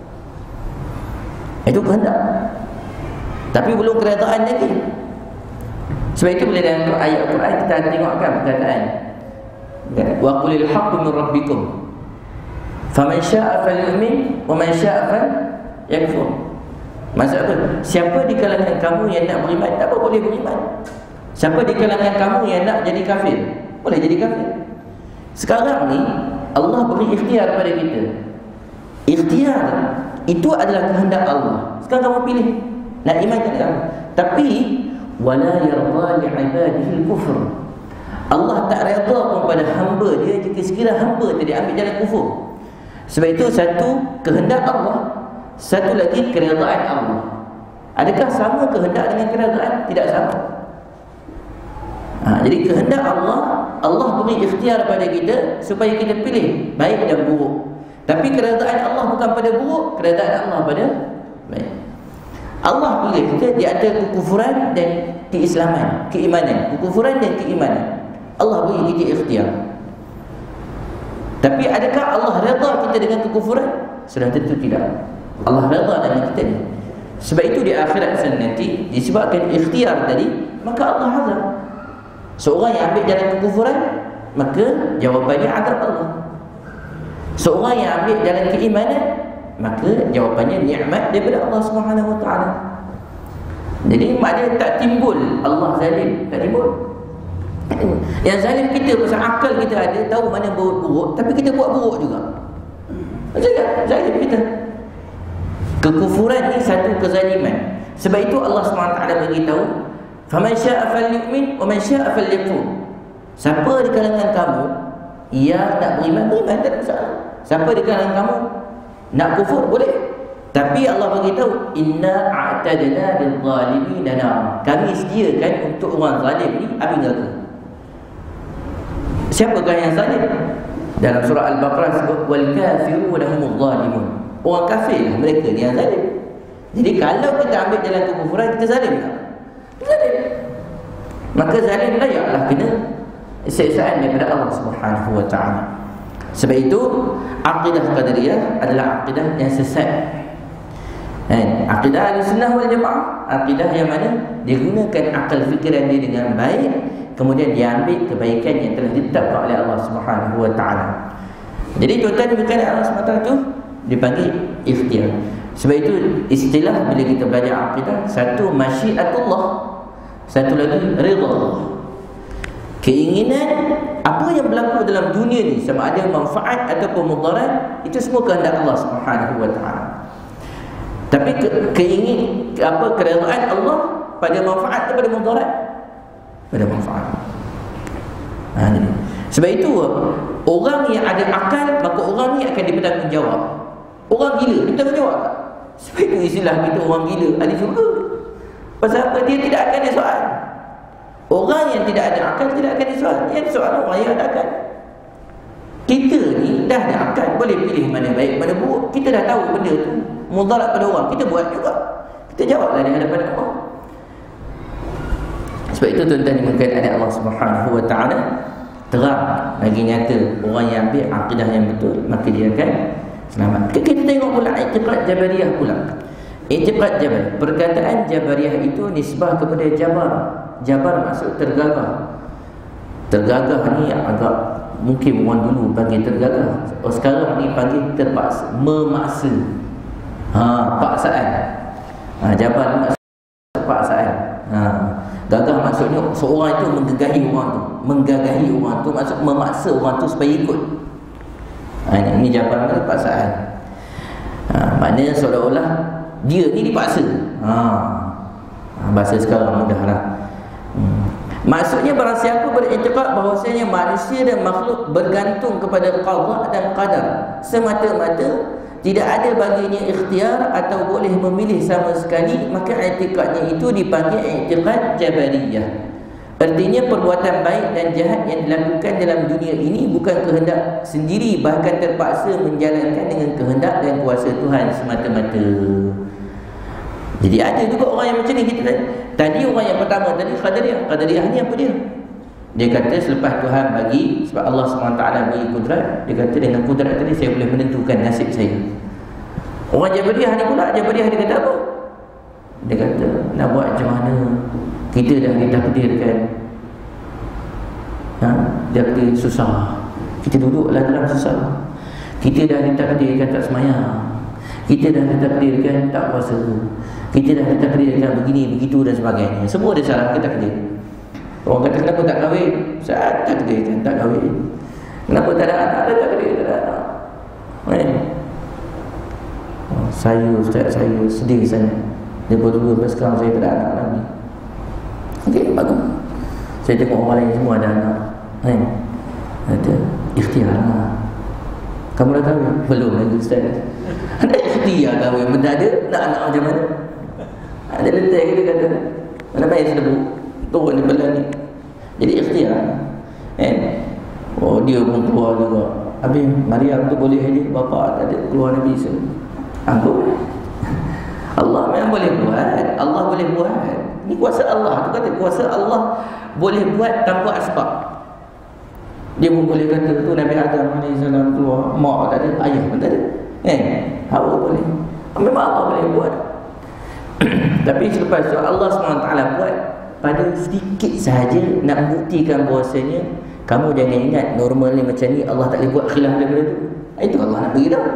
Itu kehendak. Tapi belum keredaan lagi. Sebab itu bila dalam ayat Al-Quran kita tengokkan perkataan wa qulil haqqu min rabbikum faman syaa'a falyu'min wa man syaa'a falyakfur. Maksud apa? Siapa di kalangan kamu yang nak beriman, tak apa, boleh beriman. Siapa di kalangan kamu yang nak jadi kafir, boleh jadi kafir. Sekarang ni Allah beri ikhtiar pada kita. Ikhtiar itu adalah kehendak Allah. Sekarang kamu pilih nak iman ke tak. Tapi wala yarda li ibadihi al-kufr. Allah tak redha pun pada hamba dia jika sekiranya hamba tadi ambil jalan kufur. Sebab itu satu kehendak Allah, satu lagi keredaan Allah. Adakah sama kehendak dengan keredaan? Tidak sama. Jadi kehendak Allah, Allah beri ikhtiar pada kita supaya kita pilih baik dan buruk. Tapi keredaan Allah bukan pada buruk, keredaan Allah pada baik. Allah pilih kita di antara kekufuran dan keislaman, keimanan, kekufuran dan keimanan. Allah beri kita ikhtiar. Tapi adakah Allah redha kita dengan kekufuran? Sudah tentu tidak. Allah redha dengan kita ni. Sebab itu di akhirat sana nanti disebabkan ikhtiar tadi, maka Allah azab. Seorang yang ambil jalan kekufuran, maka jawapannya azab Allah. Seorang yang ambil jalan keimanan, maka jawapannya nikmat daripada Allah Subhanahu Wa Taala. Jadi maknanya tak timbul Allah zalim, tak timbul. Yang zalim kita pasal akal kita ada, tahu mana buruk, tapi kita buat buruk juga. Macam tak? Zalim kita. Kekufuran ni satu kezaliman. Sebab itu Allah SWT beritahu, faman syaa'a falyu'min wa man syaa'a falyakfur. Siapa di kalangan kamu yang nak beriman, beriman, tak ada masalah. Siapa di kalangan kamu nak kufur, boleh. Tapi Allah beritahu, inna a'tadna lil-zalimina nar. Kami sediakan untuk orang zalim ni api neraka. Siapakah yang zalim? Dalam surah Al-Baqarah sebut wal kafiruna humuz zalimun. Orang kafir mereka ni yang zalim. Jadi kalau kita ambil jalan kekufuran, kita zalim tak? Zalim. maka zalim layaklah kena siksaan daripada Allah Subhanahu wa ta'ala. Sebab itu akidah Qadariyah adalah akidah yang sesat. Akidah Ahlussunnah wal Jamaah, akidah yang mana dia gunakan akal fikiran dia dengan baik, kemudian dia ambil kebaikan yang telah ditetapkan oleh Allah Subhanahu wa ta'ala. Jadi tuan-tuan bukan Allah SWT tu dipanggil ikhtiar. Sebab itu istilah bila kita belajar akidah, satu masyiatullah, satu lagi ridha Allah. Keinginan apa yang berlaku dalam dunia ni, sama ada manfaat ataupun mudarat, itu semua kehendak Allah Subhanahu wa ta'ala. Tapi keredaan Allah pada manfaat atau pada mudarat? Pada manfaat. Sebab itu orang yang ada akal, maka orang ni akan dibertanggungjawab. Orang gila bertanggungjawab tak? Sebab itu istilah kita orang gila ahli syurga. Pasal apa? Dia tidak akan disoal. Orang yang tidak ada akal tidak akan disoal. Yang disoal orang yang ada akal. Kita ni dah ada akal, boleh pilih mana baik mana buruk. Kita dah tahu benda tu mudarat pada orang, kita buat juga. Kita jawablah di hadapan Allah. Sebab itu tuan-tuan dimulakan oleh Allah Subhanahu wa ta'ala, terang lagi nyata orang yang ambil akidah yang betul, maka dia akan selamat. Kita tengok pula i'tiqad Jabariyah pula. I'tiqad Jabariyah, perkataan Jabariyah itu nisbah kepada Jabar. Jabar maksud tergagah. Tergagah ni agak mungkin orang dulu panggil tergagah, sekarang ni panggil terpaksa, memaksa. Paksaan. Jabar maksud paksaan. Gagah maksudnya seorang itu menggagahi orang tu, menggagahi orang tu maksud memaksa orang tu supaya ikut. Ini jawapan paksaan. Maknanya seolah-olah dia ni dipaksa. Bahasa sekarang mudahlah. Maksudnya barang siapa beriktikad bahawasanya manusia dan makhluk bergantung kepada qada dan qadar semata-mata, tidak ada baginya ikhtiar atau boleh memilih sama sekali, maka i'tikadnya itu dipanggil i'tikad Jabariyah. Artinya perbuatan baik dan jahat yang dilakukan dalam dunia ini bukan kehendak sendiri, bahkan terpaksa menjalankan dengan kehendak dan kuasa Tuhan semata-mata. Jadi ada juga orang yang macam ni. Kita tadi orang yang pertama tadi Qadariyah. Qadariyah ni apa dia? Dia kata selepas Tuhan bagi, sebab Allah SWT bagi kudrat, dia kata dengan kudrat tadi saya boleh menentukan nasib saya. Orang Jabariyah ni pula, Jabariyah dia kata apa? Dia kata nak buat macam mana, kita dah ditakdirkan. Dia kata susah, kita duduklah dalam susah. Kita dah ditakdirkan tak semayang, kita dah ditakdirkan tak puasa, kita dah ditakdirkan begini, begitu dan sebagainya. Semua ada salah kita takdir. Orang kata kenapa tak kahwin? Saya takdirkan tak kahwin. Kenapa tak ada anak? Ada takdir tak ada anak. Saya, ustaz, saya sedih sangat. Daripada dulu sampai sekarang saya tak ada anak lagi. Okey, bagus. Saya tengok orang lain semua ada anak. Kata ikhtiar lah. Kamu dah kahwin? Belum lagi ustaz. Ada ikhtiar kahwin, benda ada nak anak macam mana? Ada letak kita kata mana baik sedebuk turun di belah ni. Jadi ikhtiar. Oh dia pun keluar juga. Habis Maryam tu boleh je, bapa tak ada keluar Nabi Isa. Boleh. Allah memang boleh buat. Allah boleh buat. Ini kuasa Allah. Tu kata kuasa Allah boleh buat tanpa asbab. Dia pun boleh kata tu Nabi Adam AS keluar, mak tak ada, ayah pun tak ada. Hawa boleh. Memang Allah boleh buat. Tapi selepas tu Allah SWT buat pada sedikit sahaja nak buktikan bahawasanya kamu jangan ingat normal ni macam ni, Allah tak boleh buat khilaf daripada tu. Itu Allah nak beritahu.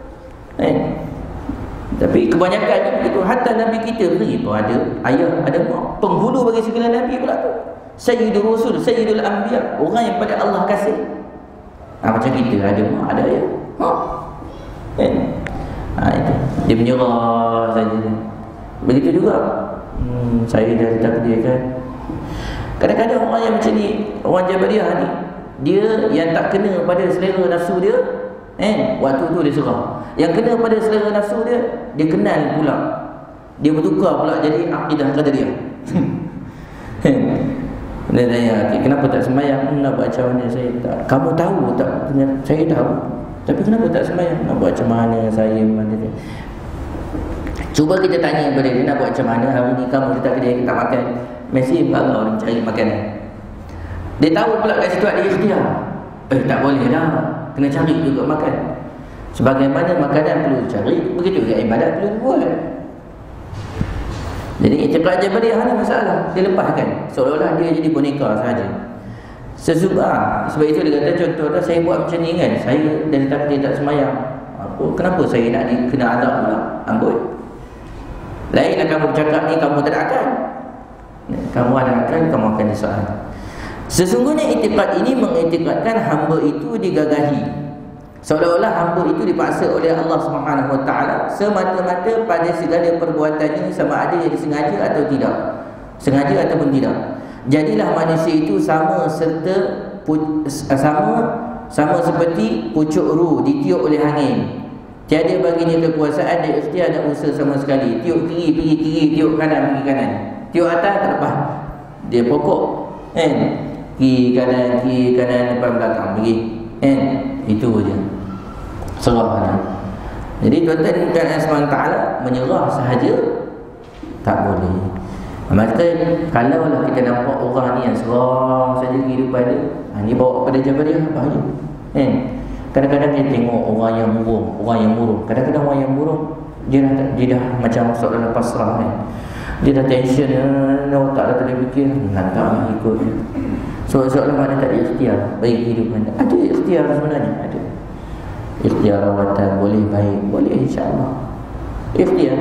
Tapi kebanyakan begitu. Hatta Nabi kita sendiri pun ada ayah, ada mak. Penghulu bagi segala Nabi pula tu, Sayyidul Rasul, Sayyidul Anbiya, orang yang pada Allah kasih. Macam kita ada mak, ada ayah. Itu dia menyerah saja. Begitu juga saya dah ditakdirkan. Kadang-kadang orang yang macam ni, orang Jabariyah ni, dia yang tak kena pada selera nafsu dia, waktu tu dia serah. Yang kena pada selera nafsu dia, dia kenal pula, dia bertukar pula jadi akidah Qadariyah. Dia tanya, kenapa tak sembahyang? Nak buat macam mana? Saya tak. Kamu tahu tak? Saya tahu. Tapi kenapa tak sembahyang? Nak buat macam mana? Saya mana dia? Cuba kita tanya kepada dia, nak buat macam mana hari ni, kamu datang kedai kita makan, mesti bangga orang cari makanan. Dia tahu pula kat situ ada ikhtiar. Tak boleh dah, kena cari juga makan. Sebagaimana makanan perlu cari, begitu juga ibadat perlu buat. Jadi i'tiqad Jabariyah ni masalah, dia lepaskan seolah-olah dia jadi boneka sahaja. Sebab itu dia kata, contoh dah, saya buat macam ni kan, saya dari tadi tak semayang, kenapa saya nak kena azab pula? Amboi. Lainlah kamu cakap ni, kamu tak ada akal. Kamu ada akal, kamu akan disoal. Sesungguhnya i'tiqad ini mengiktikadkan hamba itu digagahi, seolah-olah hamba itu dipaksa oleh Allah Subhanahu Wa Taala semata-mata pada segala perbuatannya, sama ada yang disengaja atau tidak, sengaja ataupun tidak. Jadilah manusia itu sama seperti pucuk ruh ditiup oleh angin. Tiada baginya kekuasaan dan ikhtiar dan usaha sama sekali. Tiup kiri pergi kiri, tiup kanan pergi kanan, tiup atas tak lepas. Dia pokok kan, kiri kanan depan belakang pergi kan, itu je. Serahlah. Jadi tuan-tuan dan SWT menyerah sahaja tak boleh. Maka kalau lah kita nampak orang ni yang serah saja kehidupan dia, ni bawa pada Jabariyah apa je kan. Kadang-kadang kita tengok orang yang murung, kadang-kadang orang yang murung dia dah macam seolah-olah pasrah kan. Dia dah tension, tak dah tak fikir, nak ikut. Seolah-olah mana tak ada ikhtiar bagi kehidupan. Ada ikhtiar sebenarnya, ada ikhtiar rawatan, boleh baik, boleh insya-Allah ikhtiar.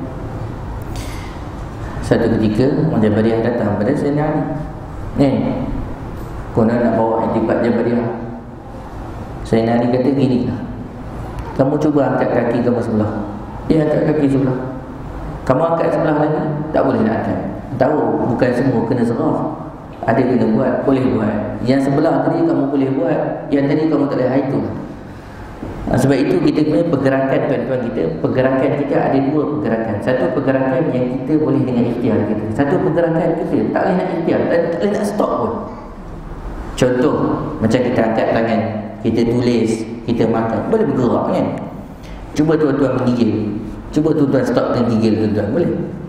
Satu ketika orang Jabariyah datang pada Sayyidina Ali ni, kena nak bawa i'tiqad Jabariyah. Sayyidina Ali kata gini lah, kamu cuba angkat kaki kamu sebelah. Dia angkat kaki sebelah, kamu angkat sebelah lagi, tak boleh nak angkat. Tahu bukan semua kena serah, ada kena buat, boleh buat. Yang sebelah tadi kamu boleh buat, yang tadi kamu tak boleh, itu. Sebab itu kita punya pergerakan, tuan-tuan, pergerakan kita ada dua pergerakan. Satu pergerakan yang kita boleh dengan ikhtiar kita, satu pergerakan kita tak boleh nak ikhtiar, tak boleh nak stop pun. Contoh macam kita angkat tangan, kita tulis, kita makan, boleh bergerak kan. Cuba tuan-tuan menggigil, cuba tuan-tuan stop dengan gigil tuan-tuan, boleh?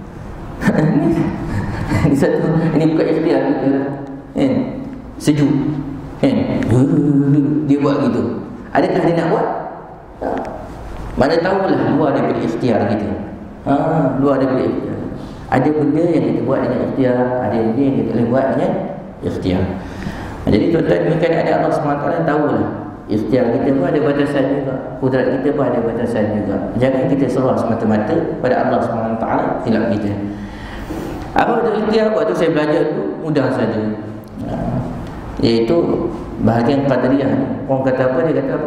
Ini satu, ini bukan ikhtiar kita kan. Sejuk kan, dia buat gitu. Adakah dia nak buat? Mana tahulah luar daripada ikhtiar kita. Luar daripada ikhtiar. Ada benda yang kita buat dengan ikhtiar, ada benda yang kita boleh buat dengan ikhtiar. Jadi tuan-tuan, kerana ada Allah SWT, tahulah ikhtiar kita pun ada batasan juga, kudrat kita pun ada batasan juga. Jangan kita serah semata-mata pada Allah SWT silap kita. Apa betul ikhtiar? Waktu saya belajar tu mudah saja, iaitu bahagian Qadariyah ni. Orang kata apa? Dia kata apa?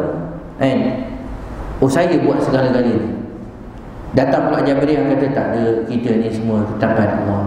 Saya buat segala-galanya. Datang pula Jabariyah kata tak ada, kita ni semua tetapan Allah.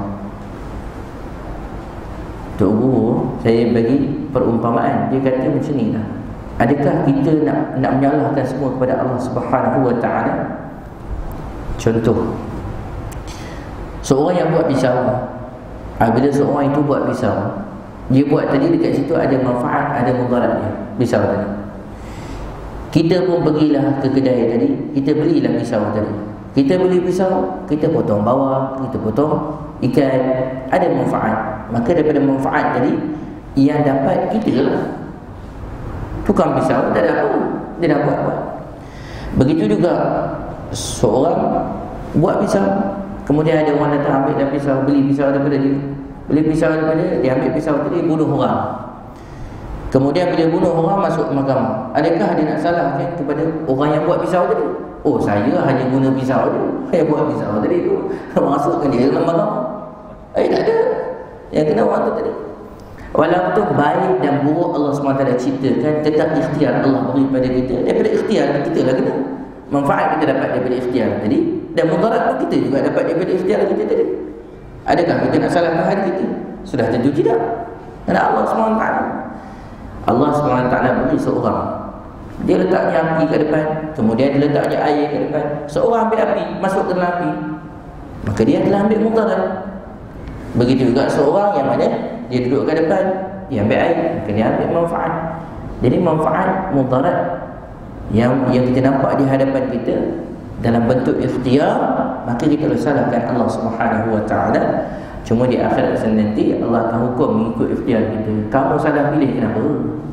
Tok Guru saya bagi perumpamaan, dia kata macam ni lah. Adakah kita nak menyalahkan semua kepada Allah Subhanahu Wa Taala? Contoh, seorang yang buat pisau, bila seorang itu buat pisau, dia buat tadi dekat situ ada manfaat, ada mudaratnya pisau tadi. Kita pun pergilah ke kedai tadi, kita belilah pisau tadi. Kita beli pisau, kita potong bawang, kita potong ikan, ada manfaat. Maka daripada manfaat tadi, yang dapat kita lah. Tukang pisau tak ada apa, dia dah buat. Begitu juga seorang buat pisau, kemudian ada orang datang ambil pisau, beli pisau daripada dia. Beli pisau daripada dia, ambil pisau tadi, bunuh orang. Kemudian bila bunuh orang, masuk mahkamah. Adakah dia nak salahkan kepada orang yang buat pisau tadi? Saya hanya guna pisau je, saya buat pisau tadi tu, masukkan dia dalam mahkamah. Tak ada. Yang kena orang tu tadi. Walaupun baik dan buruk Allah SWT ciptakan, tetap ikhtiar Allah beri pada kita. Daripada ikhtiar kita lah kena. Manfaat kita dapat daripada ikhtiar tadi, dan mudarat pun kita juga dapat daripada ikhtiar kita tadi. Adakah kita nak salah Tuhan kita? Sudah tentu tidak. Kerana Allah SWT, Allah SWT beri seorang, dia letaknya api ke depan, kemudian dia letaknya air ke depan. Seorang ambil api, masuk ke dalam api, maka dia telah ambil mudarat. Begitu juga seorang yang mana dia duduk ke depan, dia ambil air, maka dia ambil manfaat. Jadi manfaat, mudarat yang kita nampak di hadapan kita, dalam bentuk ikhtiar, maka kita boleh salahkan Allah Subhanahu wa taala. Cuma di akhirat nanti Allah akan hukum mengikut ikhtiar kita. Kamu salah pilih, kenapa?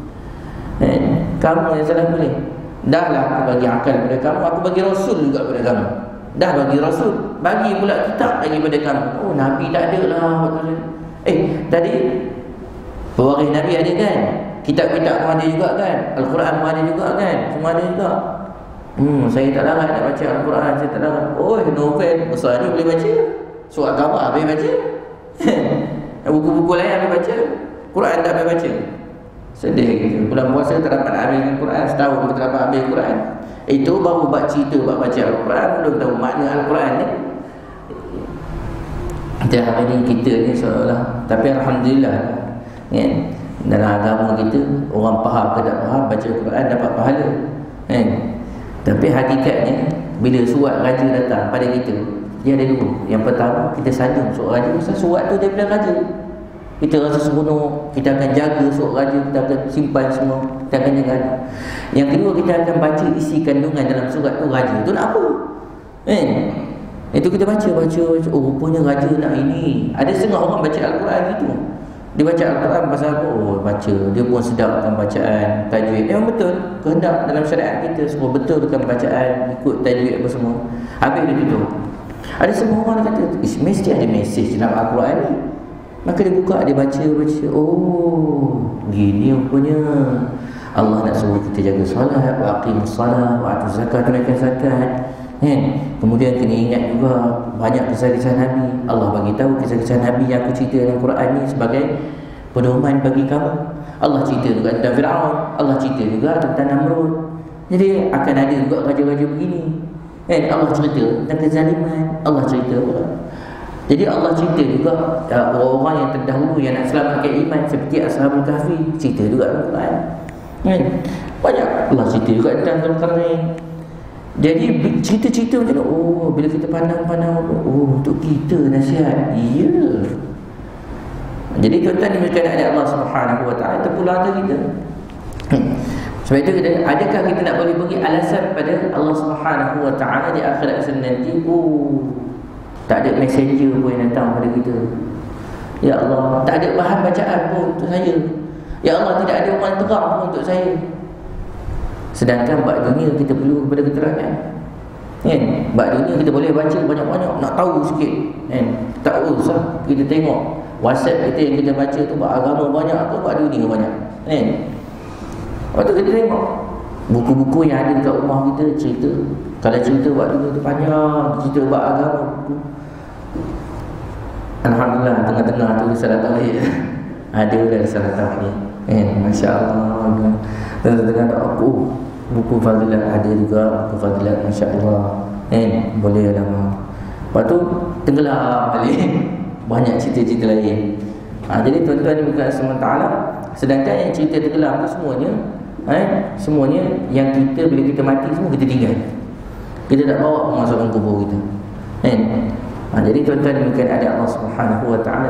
Kamu yang salah pilih. Dahlah aku bagi akal kepada kamu, aku bagi rasul juga kepada kamu. Dah bagi rasul, bagi pula kitab lagi kepada kamu. Oh, nabi tak ada lah waktu tu. Tadi pewaris nabi ada kan? Kitab-kitab pun ada juga kan? Al-Quran pun ada juga kan? Semua ada juga. Saya tak larang nak baca Al-Quran, saya tak larang. Oh, novel besar ni boleh baca. Surat khabar habis baca. Buku-buku lain habis baca. Quran tak habis baca. Sedih gitu. Bulan puasa tak dapat habis Quran, setahun tak dapat habis Quran. Itu baru buat cerita buat baca Al-Quran, belum tahu makna Al-Quran ni. Kita hari ni kita ni seolah, tapi alhamdulillah kan, dalam agama kita orang faham ke tak faham baca Quran dapat pahala kan. Tapi hakikatnya bila surat raja datang pada kita, dia ada dua. Yang pertama, kita sanjung surat raja, pasal surat tu daripada raja. Kita rasa seronok, kita akan jaga surat raja, kita akan simpan semua, kita akan jaga. Yang kedua, kita akan baca isi kandungan dalam surat tu, raja tu nak apa kan. Itu kita baca, oh rupanya raja nak ini. Ada setengah orang baca Al-Quran gitu. Dia baca Al-Quran pasal apa? Oh baca, dia pun sedapkan bacaan, tajwid. Memang betul, kehendak dalam syariat kita semua betulkan bacaan, ikut tajwid apa semua. Habis dia tutup. Ada semua orang kata, mesti ada mesej dalam Al-Quran ni. Maka dia buka, dia baca. Oh, gini rupanya Allah nak suruh kita jaga solat, wa aqimus salat, wa atuz zakat, tunaikan zakat. Kemudian kena ingat juga banyak kisah-kisah Nabi. Allah bagi tahu kisah-kisah Nabi yang aku cerita dalam Quran ni sebagai pedoman bagi kamu. Allah cerita juga tentang Fir'aun, Allah cerita juga tentang Namrud. Jadi akan ada juga raja-raja begini. Allah cerita tentang kezaliman, Allah cerita pula. Jadi Allah cerita juga orang-orang yang terdahulu yang nak selamatkan iman seperti Ashabul Kahfi, cerita juga dalam Quran. Banyak Allah cerita juga tentang Zulkarnain. Jadi cerita-cerita macam tu, oh bila kita pandang-pandang, oh untuk kita nasihat. Ya. Jadi tuan-tuan dimulakan ada Allah Subhanahu wa taala terpulang tu kita. Sebab itu kita, adakah kita nak boleh bagi alasan pada Allah Subhanahu wa taala di akhirat nanti? Oh, tak ada messenger pun yang datang pada kita. Ya Allah, tak ada bahan bacaan pun untuk saya. Ya Allah, tidak ada orang terang pun untuk saya. Sedangkan bab dunia kita perlu kepada keterangan. Bab dunia kita boleh baca banyak-banyak, nak tahu sikit. Tak usah kita tengok WhatsApp kita yang kita baca tu bab agama banyak atau bab dunia banyak. Waktu kita tengok buku-buku yang ada dekat rumah kita cerita. Kalau cerita bab dunia tu panjang, cerita bab agama. Alhamdulillah tengah-tengah tu risalah tauhid. Ada dah risalah tauhid. Masya-Allah. Tengah-tengah tak aku buku fadilat ada juga, buku fadilat masya-Allah. Boleh lah. Lepas tu tenggelam balik. Banyak cerita-cerita lain. Jadi tuan-tuan bukan sementara. Sedangkan yang cerita tenggelam tu semuanya semuanya yang kita bila kita mati semua kita tinggal. Kita tak bawa masukkan kubur kita. Jadi tuan-tuan bukan ada Allah Subhanahu wa taala.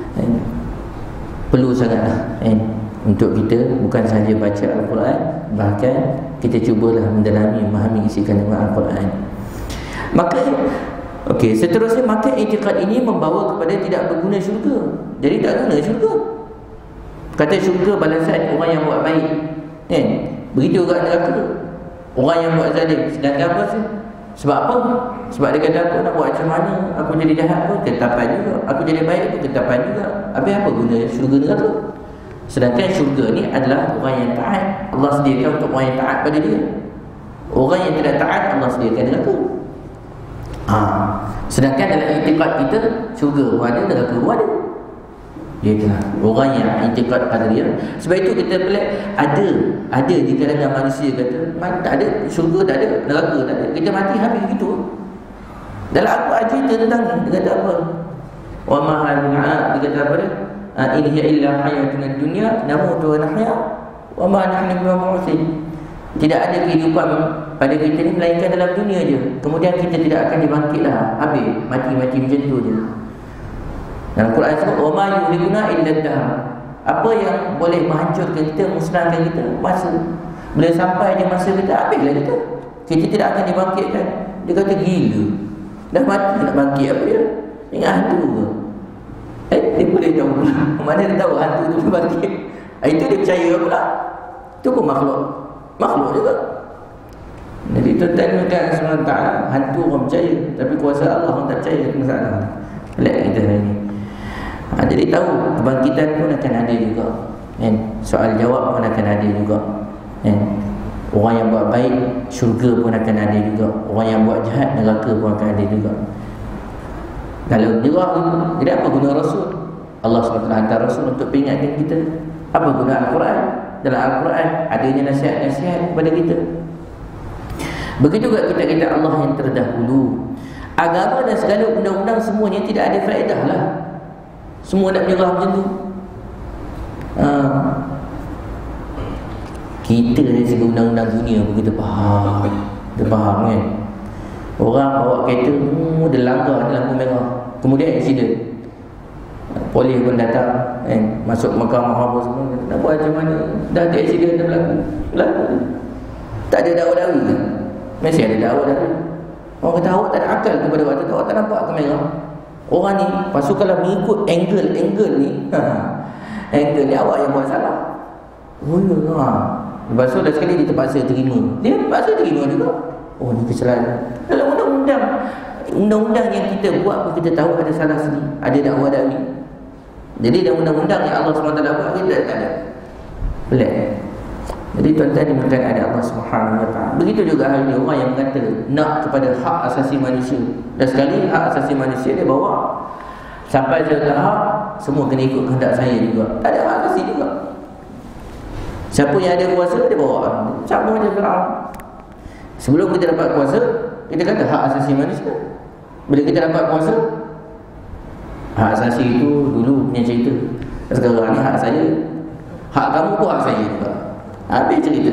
Perlu sangatlah untuk kita bukan sahaja baca Al-Quran, bahkan kita cubalah mendalami, memahami isi kandungan Al-Quran. Maka seterusnya maka i'tiqad ini membawa kepada tidak berguna syurga. Jadi tak guna syurga. Kata syurga balasan orang yang buat baik. Begitu juga neraka orang yang buat zalim. Sedangkan apa sih? Sebab apa? Sebab dia kata aku nak buat macam mana, aku jadi jahat pun ketapan juga, aku jadi baik pun ketapan juga. Habis apa guna syurga neraka? Sedangkan syurga ni adalah orang yang taat. Allah sediakan untuk orang yang taat pada dia. Orang yang tidak taat Allah sediakan neraka. Sedangkan dalam i'tiqad kita syurga pun ada, neraka pun ada. Dia itulah orang yang i'tiqad pada dia. Sebab itu kita pelik ada di kalangan manusia kata tak ada syurga, tak ada neraka, tak ada, kita mati habis gitu. Dalam Al-Quran cerita tentang dia kata apa? Wa ma hadhihi, dia kata apa dia? In hiya illa hayatuna dunya namutu wa nahya wa ma nahnu bimu'thin. Tidak ada kehidupan pada kita ni melainkan dalam dunia je. Kemudian kita tidak akan dibangkit dah. Habis mati-mati macam tu je. Dalam Quran sebut wa ma yuhlikuna illa dahr. Apa yang boleh menghancurkan kita, musnahkan kita? Masa. Bila sampai je masa kita, habislah kita. kita tidak akan dibangkitkan. Dia kata gila, dah mati nak bangkit apa dia? Ingat hantu ke? Dia boleh tahu pula. Mana dia tahu hantu tu boleh bangkit? Itu dia percaya pula. Itu pun makhluk juga. Jadi tuan-tuan SWT, hantu orang percaya, tapi kuasa Allah orang tak percaya. Masalah pelik kita hari ni. Jadi tahu kebangkitan pun akan ada juga, kan? Soal jawab pun akan ada juga, kan? Orang yang buat baik, syurga pun akan ada juga. Orang yang buat jahat, neraka pun akan ada juga. Kalau nyerah itu, jadi apa guna Rasul? Allah SWT hantar Rasul untuk peringatkan kita. Apa guna Al-Quran? Dalam Al-Quran adanya nasihat-nasihat kepada kita. Begitu juga kita Allah yang terdahulu. Agama dan segala undang-undang semuanya tidak ada faedah lah. Semua nak menyerah macam tu. Kita dari segi undang-undang dunia pun kita faham. Kita faham kan? Orang bawa kereta, dia langgar ni lampu merah, kemudian accident. Polis pun datang, masuk mahkamah apa semua. Nak buat macam mana? Dah ada accident, dah berlaku. Tak ada dakwa-dakwi ke? Mesti ada dakwa-dakwi. Orang kata awak tak ada akal kepada waktu tu, awak tak nampak ke merah? Orang ni, pasu kalau mengikut angle ni, angle ni awak yang buat salah. Lepas tu dah sekali dia terpaksa terima. Dia terpaksa terima juga. Oh, ni kesalahan. Dalam undang-undang yang kita buat pun kita tahu ada salah sini, ada dakwa-dakwi. Jadi dalam undang-undang yang Allah SWT buat, kita tak ada. Pelik. Jadi tuan-tuan dimulakan ada Allah SWT. Begitu juga hari ini orang yang berkata nak kepada hak asasi manusia. Dan sekali hak asasi manusia dia bawa sampai satu tahap semua kena ikut kehendak saya juga. Tak ada hak asasi juga. Siapa yang ada kuasa dia bawa. Sama macam Firaun. Sebelum kita dapat kuasa, kita kata hak asasi manusia. Bila kita dapat kuasa, hak asasi itu dulu punya cerita. Sekarang ni hak saya. Hak kamu pun hak saya juga. Habis cerita.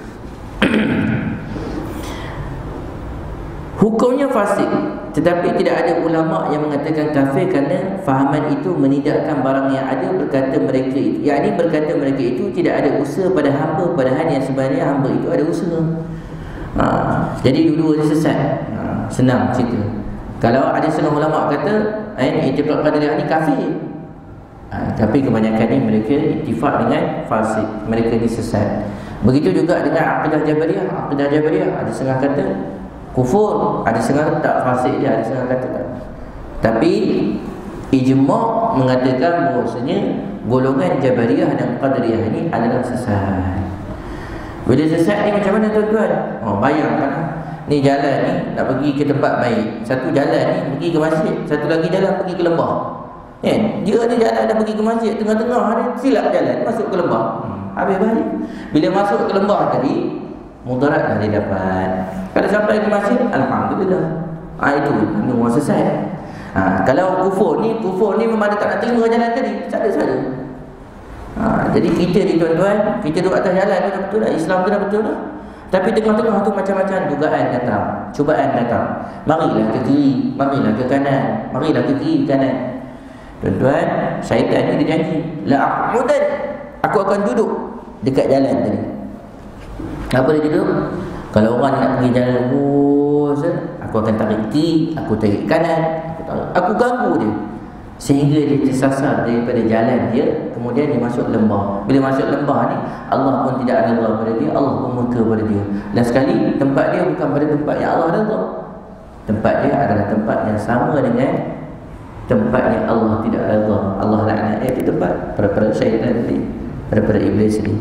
Hukumnya fasik, tetapi tidak ada ulama yang mengatakan kafir kerana fahaman itu menidakkan barang yang ada. Berkata mereka itu, yakni berkata mereka itu tidak ada usaha pada hamba, padahal yang sebenarnya hamba itu ada usaha. Jadi dua-dua sesat. Senang cerita. Kalau ada setengah ulama kata i'tiqad qadariyah ni kafir, tapi kebanyakan ni mereka ittifaq dengan fasik, mereka ni sesat. Begitu juga dengan akidah Jabariyah. Akidah Jabariyah ada setengah kata kufur, ada setengah tak fasik dia, ada setengah kata tak. Tapi ijma' mengatakan bahawasanya golongan Jabariyah dan Qadariyah ini adalah sesat. Bila sesat ni macam mana tuan-tuan? Bayangkan ni jalan ni nak pergi ke tempat baik. Satu jalan ni pergi ke masjid, satu lagi jalan pergi ke lembah. Dia ni jalan dah pergi ke masjid, tengah-tengah ni silap jalan masuk ke lembah. Habis balik. Bila masuk ke lembah tadi, mudarat dah dia dapat. Kalau sampai ke masjid, alhamdulillah. Itu orang sesat. Kalau kufur ni memang dia tak nak terima jalan tadi, tak ada saja. Jadi kita ni tuan-tuan, kita duduk atas jalan tu dah betul dah, Islam tu dah betul dah. Tapi tengah-tengah tu macam-macam dugaan datang, cubaan datang. Marilah ke kiri, marilah ke kanan, marilah ke kiri, kanan. Tuan-tuan, syaitan ni dia janji, la'aqudan, aku akan duduk dekat jalan tadi. Apa dia duduk? Kalau orang nak pergi jalan lurus, aku akan tarik kiri, aku tarik kanan, aku ganggu dia sehingga dia tersasar daripada jalan dia, kemudian dia masuk lembah. Bila masuk lembah ni, Allah pun tidak redha pada dia, Allah pun murka pada dia. Dan sekali tempat dia bukan pada tempat yang Allah redha. Tempat dia adalah tempat yang sama dengan tempat yang Allah tidak redha. Allah laknat dia di tempat para syaitan tadi, para iblis ni.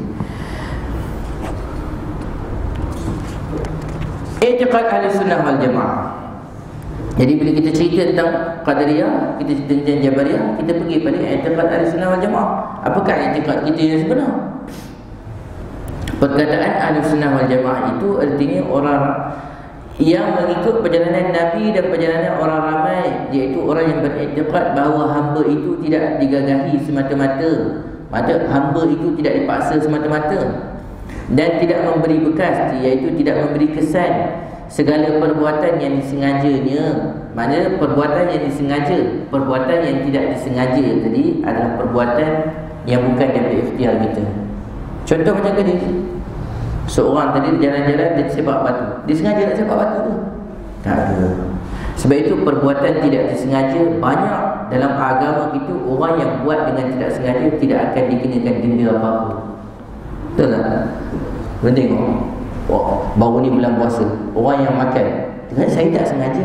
I'tiqad Ahlussunnah wal Jamaah. Jadi bila kita cerita tentang Qadariyah, kita cerita tentang Jabariyah, kita pergi pada i'tiqad Ahlussunnah wal Jamaah. Apakah i'tiqad kita yang sebenar? Perkataan Ahlussunnah wal Jamaah itu artinya orang yang mengikut perjalanan Nabi dan perjalanan orang ramai, iaitu orang yang beriktikad bahawa hamba itu tidak digagahi semata-mata, hamba itu tidak dipaksa semata-mata, dan tidak memberi bekas, iaitu tidak memberi kesan segala perbuatan yang disengajanya. Maknanya perbuatan yang disengaja, perbuatan yang tidak disengaja tadi adalah perbuatan yang bukan daripada ikhtiar kita. Contoh macam tadi, Seorang tadi jalan-jalan dia sepak batu, dia sengaja nak sepak batu tu? Tak ada. Sebab itu perbuatan tidak disengaja banyak dalam agama kita. Orang yang buat dengan tidak sengaja tidak akan dikenakan denda apa-apa. Betul tak? Kita tengok, baru ni bulan puasa, orang yang makan, saya tak sengaja,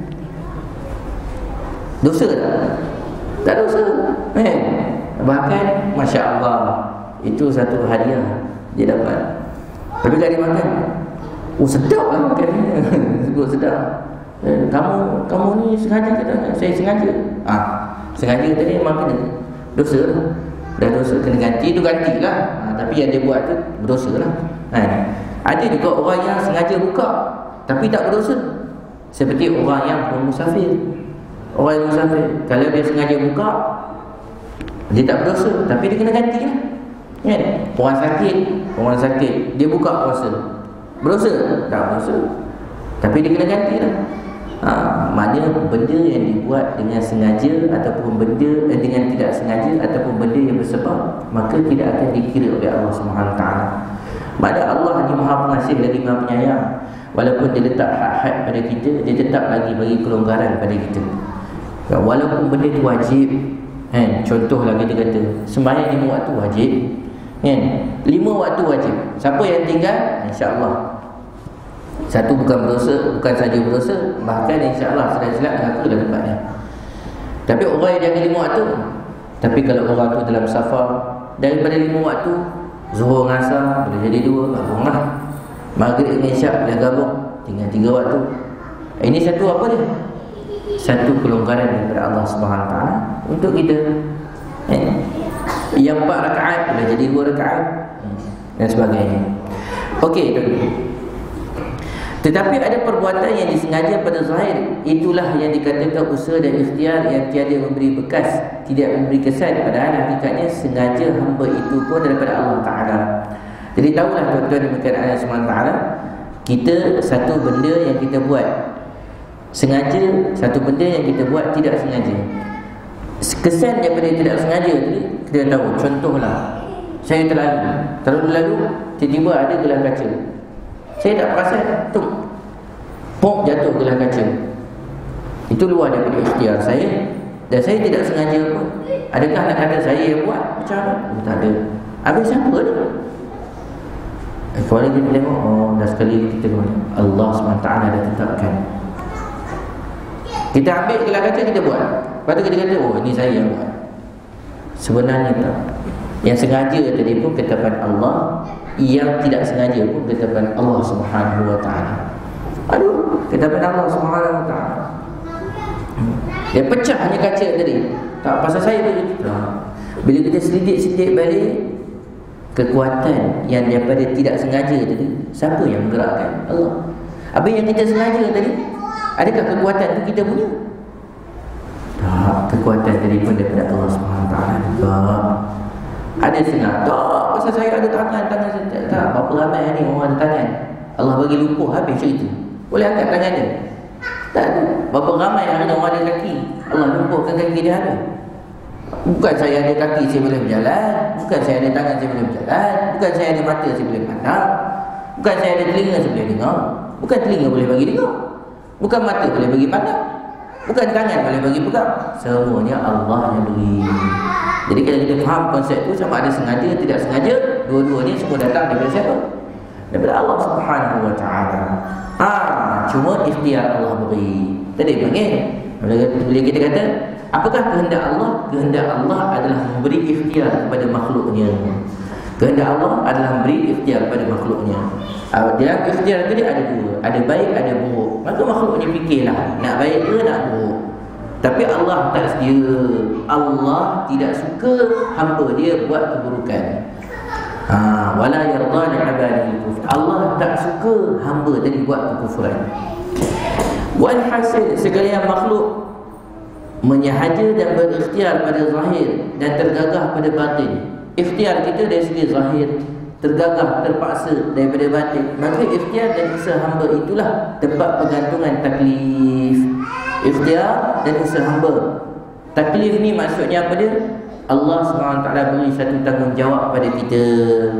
dosa tak? Tak dosa. Bahkan Masya Allah, itu satu hadiah dia dapat. Tapi tak dia makan, sedap lah makan ni. Sebut sedap. Kamu ni sengaja ke tak? Saya sengaja. Sengaja tadi makan dia, dosa lah. Dah dosa, kena ganti, tu gantilah. Tapi yang dia buat tu berdosa lah. Ada juga orang yang sengaja buka tapi tak berdosa, seperti orang yang musafir. Orang yang musafir, kalau dia sengaja buka, dia tak berdosa, tapi dia kena ganti lah. Orang sakit, dia buka puasa, berdosa? Tak berdosa, tapi dia kena ganti lah. Maknanya benda yang dibuat dengan sengaja ataupun benda dengan tidak sengaja ataupun benda yang bersebab, maka tidak akan dikira oleh Allah SWT. Maknanya Allah ni Maha Pengasih lagi Maha Penyayang. Walaupun dia letak had-had pada kita, dia tetap lagi bagi kelonggaran pada kita. Walaupun benda itu wajib, contohlah kita kata sembahyang 5 waktu wajib, 5 waktu wajib. Siapa yang tinggal, insya-Allah satu bukan berdosa, bukan saja berdosa, bahkan insya-Allah sedang-sedang neraka dah tempatnya. Tapi orang yang jaga 5 waktu, tapi kalau orang tu dalam safar, daripada 5 waktu Zuhur dengan Asar boleh jadi 2, gabunglah. Maghrib dengan Isyak dah gabung, tinggal 3 waktu. Ini satu apa dia? Satu kelonggaran daripada Allah SWT untuk kita. Yang 4 rakaat boleh jadi 2 rakaat dan sebagainya. Okey, tetapi ada perbuatan yang disengaja pada zahir, itulah yang dikatakan usaha dan ikhtiar yang tiada memberi bekas, tidak memberi kesan. Padahal hakikatnya sengaja hamba itu pun daripada Allah Ta'ala. Jadi tahulah tuan-tuan dan puan-puan Allah SWT, kita satu benda yang kita buat sengaja, satu benda yang kita buat tidak sengaja. Kesan daripada tidak sengaja tadi kita tahu. Contohlah, saya terlalu lalu tiba-tiba ada gelas kaca, saya tak perasan, pop jatuh gelas kaca. Itu luar daripada ikhtiar saya dan saya tidak sengaja pun. Adakah nak kata saya yang buat? Macam mana? Tak ada. Habis siapa ni? Kalau kita tengok, dah sekali kita kemana? Allah SWT dah tetapkan. Kita ambil gelas kaca, kita buat. Lepas tu kita kata, ini saya yang buat. Sebenarnya tak. Yang sengaja tadi pun ketetapan Allah, yang tidak sengaja pun ketetapan Allah SWT. Ketetapan Allah SWT. Dia pecah hanya kaca tadi, tak pasal saya tadi. Bila kita selidik balik kekuatan yang daripada tidak sengaja tadi, siapa yang menggerakkan? Allah. Habis yang kita sengaja tadi, adakah kekuatan itu kita punya? Tak, kekuatan tadi pun daripada Allah SWT juga. Ada sengaja? Tak, pasal saya ada tangan saya tak. Berapa ramai ni orang ada tangan, Allah bagi lumpuh habis cerita. Boleh angkat tangan dia? Tak ada. Berapa ramai yang ada orang ada kaki, Allah lumpuhkan kaki dia ada. Bukan saya ada kaki saya boleh berjalan, bukan saya ada tangan saya boleh berjalan, bukan saya ada mata saya boleh pandang, bukan saya ada telinga saya boleh dengar, bukan telinga boleh bagi dengar, bukan mata boleh bagi pandang, bukan tangan boleh bagi pegang. Semuanya Allah yang beri. Jadi kalau kita faham konsep itu, sama ada sengaja tidak sengaja, dua-duanya semua datang daripada siapa? Daripada Allah Subhanahu Wa Taala. Cuma ikhtiar Allah beri. Tadi panggil, bila kita kata apakah kehendak Allah? Kehendak Allah adalah memberi ikhtiar kepada makhluknya. Kehendak Allah adalah memberi ikhtiar kepada makhluknya. Dalam ikhtiar tadi ada dua, ada baik, ada buruk. Maka makhluknya fikirlah, nak baik ke nak buruk. Tapi Allah tak sedia. Allah tidak suka hamba dia buat keburukan. Wala yarda li ibadihi kufur. Allah tak suka hamba tadi buat kekufuran. Wal hasil, segala yang makhluk menyahaja dan berikhtiar pada zahir dan tergagah pada batin. Ikhtiar kita dari segi zahir, tergagah, terpaksa daripada batin. Maka ikhtiar dan usaha hamba itulah tempat pergantungan taklif. Ikhtiar dan usaha hamba. Taklif ni maksudnya apa dia? Allah SWT beri satu tanggungjawab pada kita.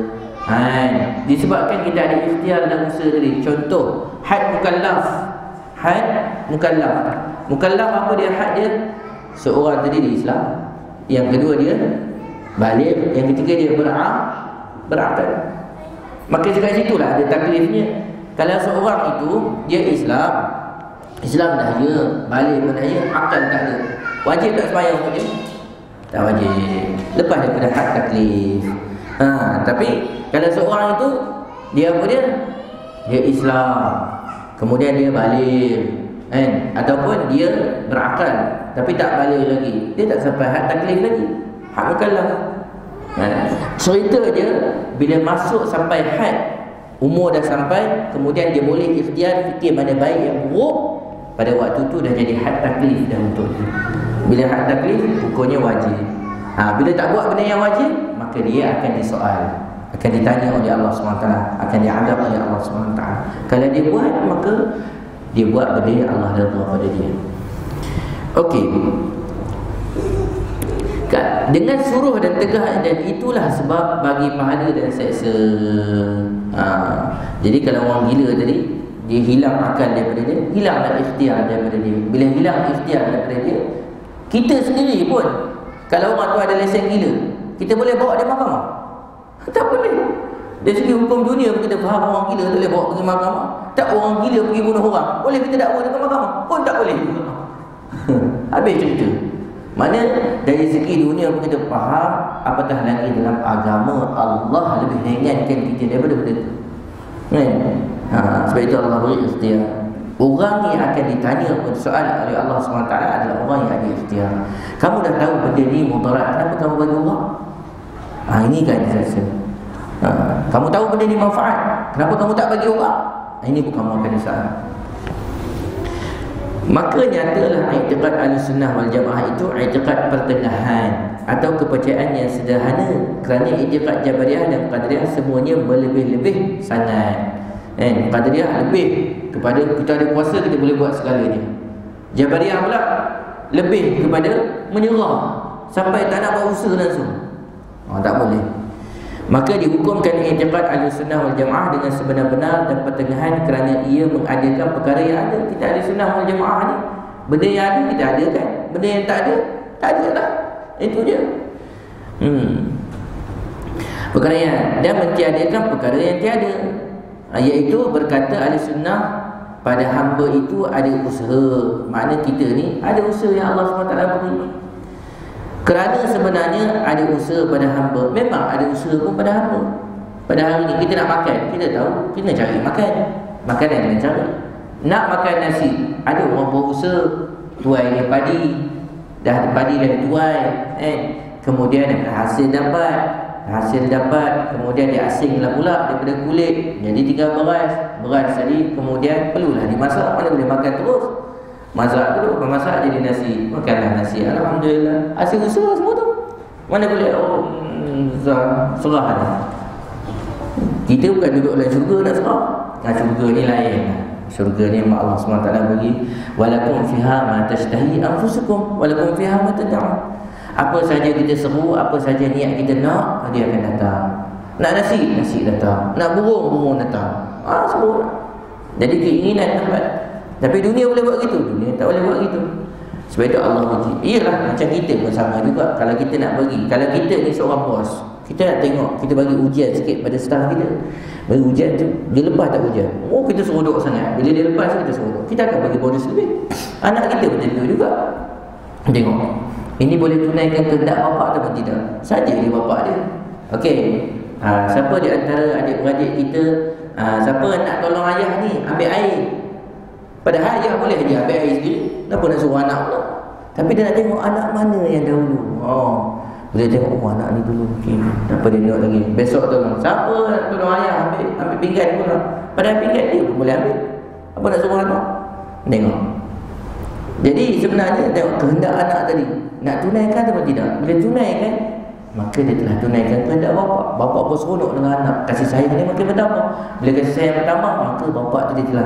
Disebabkan kita ada ikhtiar dan usaha tadi. Contoh, had mukallaf. Had mukallaf. Mukallaf apa dia? Had dia seorang tadi di Islam. Yang kedua dia baligh. Yang ketiga dia berakal. Maka dekat situlah ada taklifnya. Kalau seorang itu dia Islam dah ya, baligh pun dah ya, akal tak ada, wajib tak sembahyang untuk dia? Tak wajib. Lepas daripada had taklif. Tapi kalau seorang itu dia apa dia? Dia Islam, kemudian dia baligh, ataupun dia berakal tapi tak baligh lagi, dia tak sampai had taklif lagi, had mukallaf. Cerita dia bila masuk sampai had, umur dah sampai, kemudian dia boleh ikhtiar fikir mana baik yang buruk, pada waktu tu dah jadi had taklif dah untuk dia. Bila had taklif, hukumnya wajib. Bila tak buat benda yang wajib, maka dia akan disoal, akan ditanya oleh Allah SWT, akan diadab oleh Allah SWT. Kalau dia buat, maka dia buat benda yang Allah redha pada dia. Okey. Dengan suruh dan tegas, dan itulah sebab bagi pahala dan seksa. Jadi kalau orang gila tadi, dia hilang akal daripada dia, hilanglah ikhtiar daripada dia. Bila hilang ikhtiar daripada dia, kita sendiri pun, kalau orang tu ada lesen gila, kita boleh bawa dia mahkamah? Tak boleh. Dari segi hukum dunia pun kita faham orang gila tak boleh bawa pergi mahkamah. Tak, orang gila pergi bunuh orang, boleh kita dakwa dekat mahkamah? Pun tak boleh. Habis cerita. Mana dari segi dunia pun kita faham, apatah lagi dalam agama Allah lebih ringankan kita daripada benda itu. Sebab itu Allah beri ikhtiar. Orang yang akan ditanya pun soal oleh Allah SWT adalah orang yang ada ikhtiar. Kamu dah tahu benda ni mudarat, kenapa kamu bagi orang? Ini kan rasa. Kamu tahu benda ni manfaat, kenapa kamu tak bagi orang? Ini pun kamu akan disoal. Maka nyatalah i'tiqad Ahlussunnah wal Jamaah itu i'tiqad pertengahan atau kepercayaan yang sederhana, kerana i'tiqad Jabariyah dan Qadariyah semuanya melebih-lebih sangat. Qadariyah lebih kepada kita ada kuasa, kita boleh buat segalanya. Jabariyah pula lebih kepada menyerah sampai tak nak buat usaha langsung. Tak boleh. Maka dihukumkan i'tiqad Ahlussunnah wal Jamaah dengan sebenar-benar dan pertengahan, kerana ia mengadakan perkara yang ada. Kita Ahlussunnah wal Jamaah ni, benda yang ada kita adakan, benda yang tak ada, tak ada lah. Itu je. Perkara yang, dan mentiadakan perkara yang tiada, iaitu berkata Ahlussunnah pada hamba itu ada usaha. Makna kita ni ada usaha yang Allah SWT beri. Kerana sebenarnya ada usaha pada hamba. Memang ada usaha pun pada hamba. Pada hari ni kita nak makan, kita tahu kita nak cari makan. Makanan dengan cara nak makan nasi, ada orang berusaha tuai dia padi, dah padi dah tuai, kemudian hasil dapat, kemudian dia asinglah pula daripada kulit, jadi tinggal beras tadi, kemudian perlulah dimasak. Mana boleh makan terus, masak dulu, masak jadi nasi, makanlah nasi. Alhamdulillah, hasil usaha semua tu. Mana boleh serah ni. Kita bukan duduk dalam syurga nak serah. Syurga ni lain. Syurga ni Allah SWT bagi, walakum fiha ma tashtahi anfusukum walakum fiha ma tad'un. Apa saja kita seru, apa saja niat kita nak, dia akan datang. Nak nasi datang. Nak burung datang. Semua. Jadi keinginan dapat. Tapi dunia boleh buat gitu, dunia tak boleh buat gitu. Sebab itu Allah uji. Iyalah, macam kita pun sama juga. Kalau kita nak bagi, kalau kita ni seorang bos, kita nak tengok, kita bagi ujian sikit pada staff kita. Bagi ujian tu, dia lepas tak ujian, kita serodok sangat. Bila dia lepas, kita serodok, kita akan bagi bonus lebih. Anak kita pun tentu juga. Tengok, ini boleh tunaikan kehendak bapak atau tidak, saja dia bapak dia. Okey, siapa di antara adik-beradik kita, siapa nak tolong ayah ni ambil air? Padahal ayah boleh je ambil air sendiri, kenapa nak suruh anak pula? Tapi dia nak tengok anak mana yang dahulu. Dia tengok, anak ni dulu, kenapa dia tengok lagi? Besok tolong, siapa nak tolong ayah ambil pinggan pula? Padahal pinggan dia pun boleh ambil, apa nak suruh anak? Tengok. Jadi sebenarnya tengok kehendak anak tadi, nak tunaikan atau tidak? Bila tunaikan, maka dia telah tunaikan kehendak bapak. Bapak pun seronok dengan anak, kasih sayang dia makin bertambah. Bila kasih sayang bertambah, maka bapak tadi telah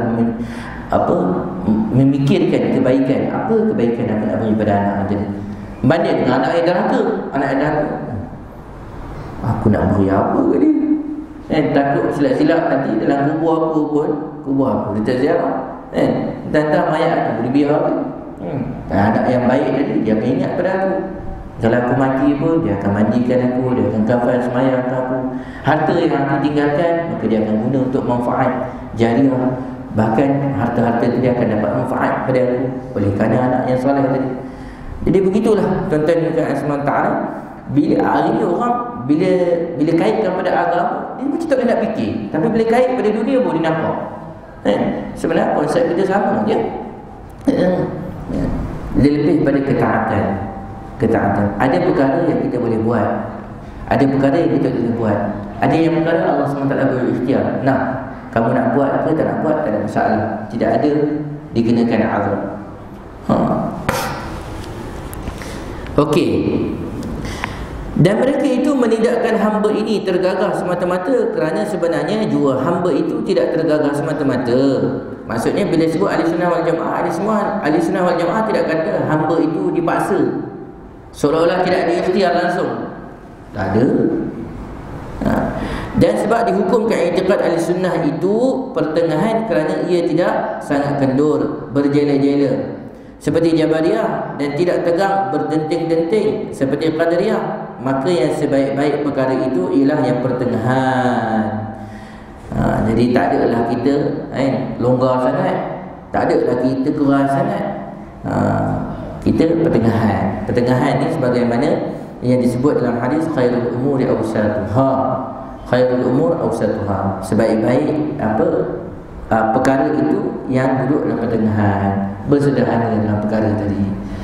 memikirkan kebaikan. Apa kebaikan yang nak beri pada anak tadi, banding dengan anak yang derhaka. Anak yang derhaka, aku nak beri apa ke dia? Takut silap-silap nanti dalam kubur aku pun, kubur aku dia tak ziarah. Dan mayat aku boleh biar kan. Anak yang baik tadi dia akan ingat pada aku. Kalau aku mati pun dia akan mandikan aku, dia akan kafan semayang aku. Harta yang aku tinggalkan maka dia akan guna untuk manfaat jariah. Bahkan harta-harta itu dia akan dapat manfaat pada aku oleh kerana anak yang soleh tadi. Jadi begitulah tuan-tuan dan puan ta'ala. Bila hari ni orang bila kaitkan pada agama, dia macam tak nak fikir. Tapi bila kait pada dunia pun dia nampak. Sebenarnya konsep kita sama je. Dia lebih pada ketaatan. Ada perkara yang kita boleh buat, ada perkara yang kita boleh buat, ada yang perkara Allah SWT berikhtiar. Nah, kamu nak buat ke tak nak buat, tak ada masalah. Tidak ada dikenakan azab. Okey. Dan mereka itu menidakkan hamba ini tergagah semata-mata kerana sebenarnya jua hamba itu tidak tergagah semata-mata. Maksudnya bila sebut ahli sunnah wal jamaah, ahli sunnah wal jamaah tidak kata hamba itu dipaksa, seolah-olah tidak diikhtiar langsung. Tak ada. Dan sebab dihukumkan i'tiqad ahli sunnah itu pertengahan kerana ia tidak sangat kendur, berjela-jela seperti Jabariyah dan tidak tegang berdenting-denting seperti Qadariyah. Maka yang sebaik-baik perkara itu ialah yang pertengahan. Jadi tak adalah kita longgar sangat, tak adalah kita keras sangat. Kita pertengahan. Pertengahan ni sebagaimana yang disebut dalam hadis khairul umuri awsatuha. Khairul umur awsatuha. Sebaik-baik perkara itu yang duduk dalam pertengahan, bersederhana dalam perkara tadi.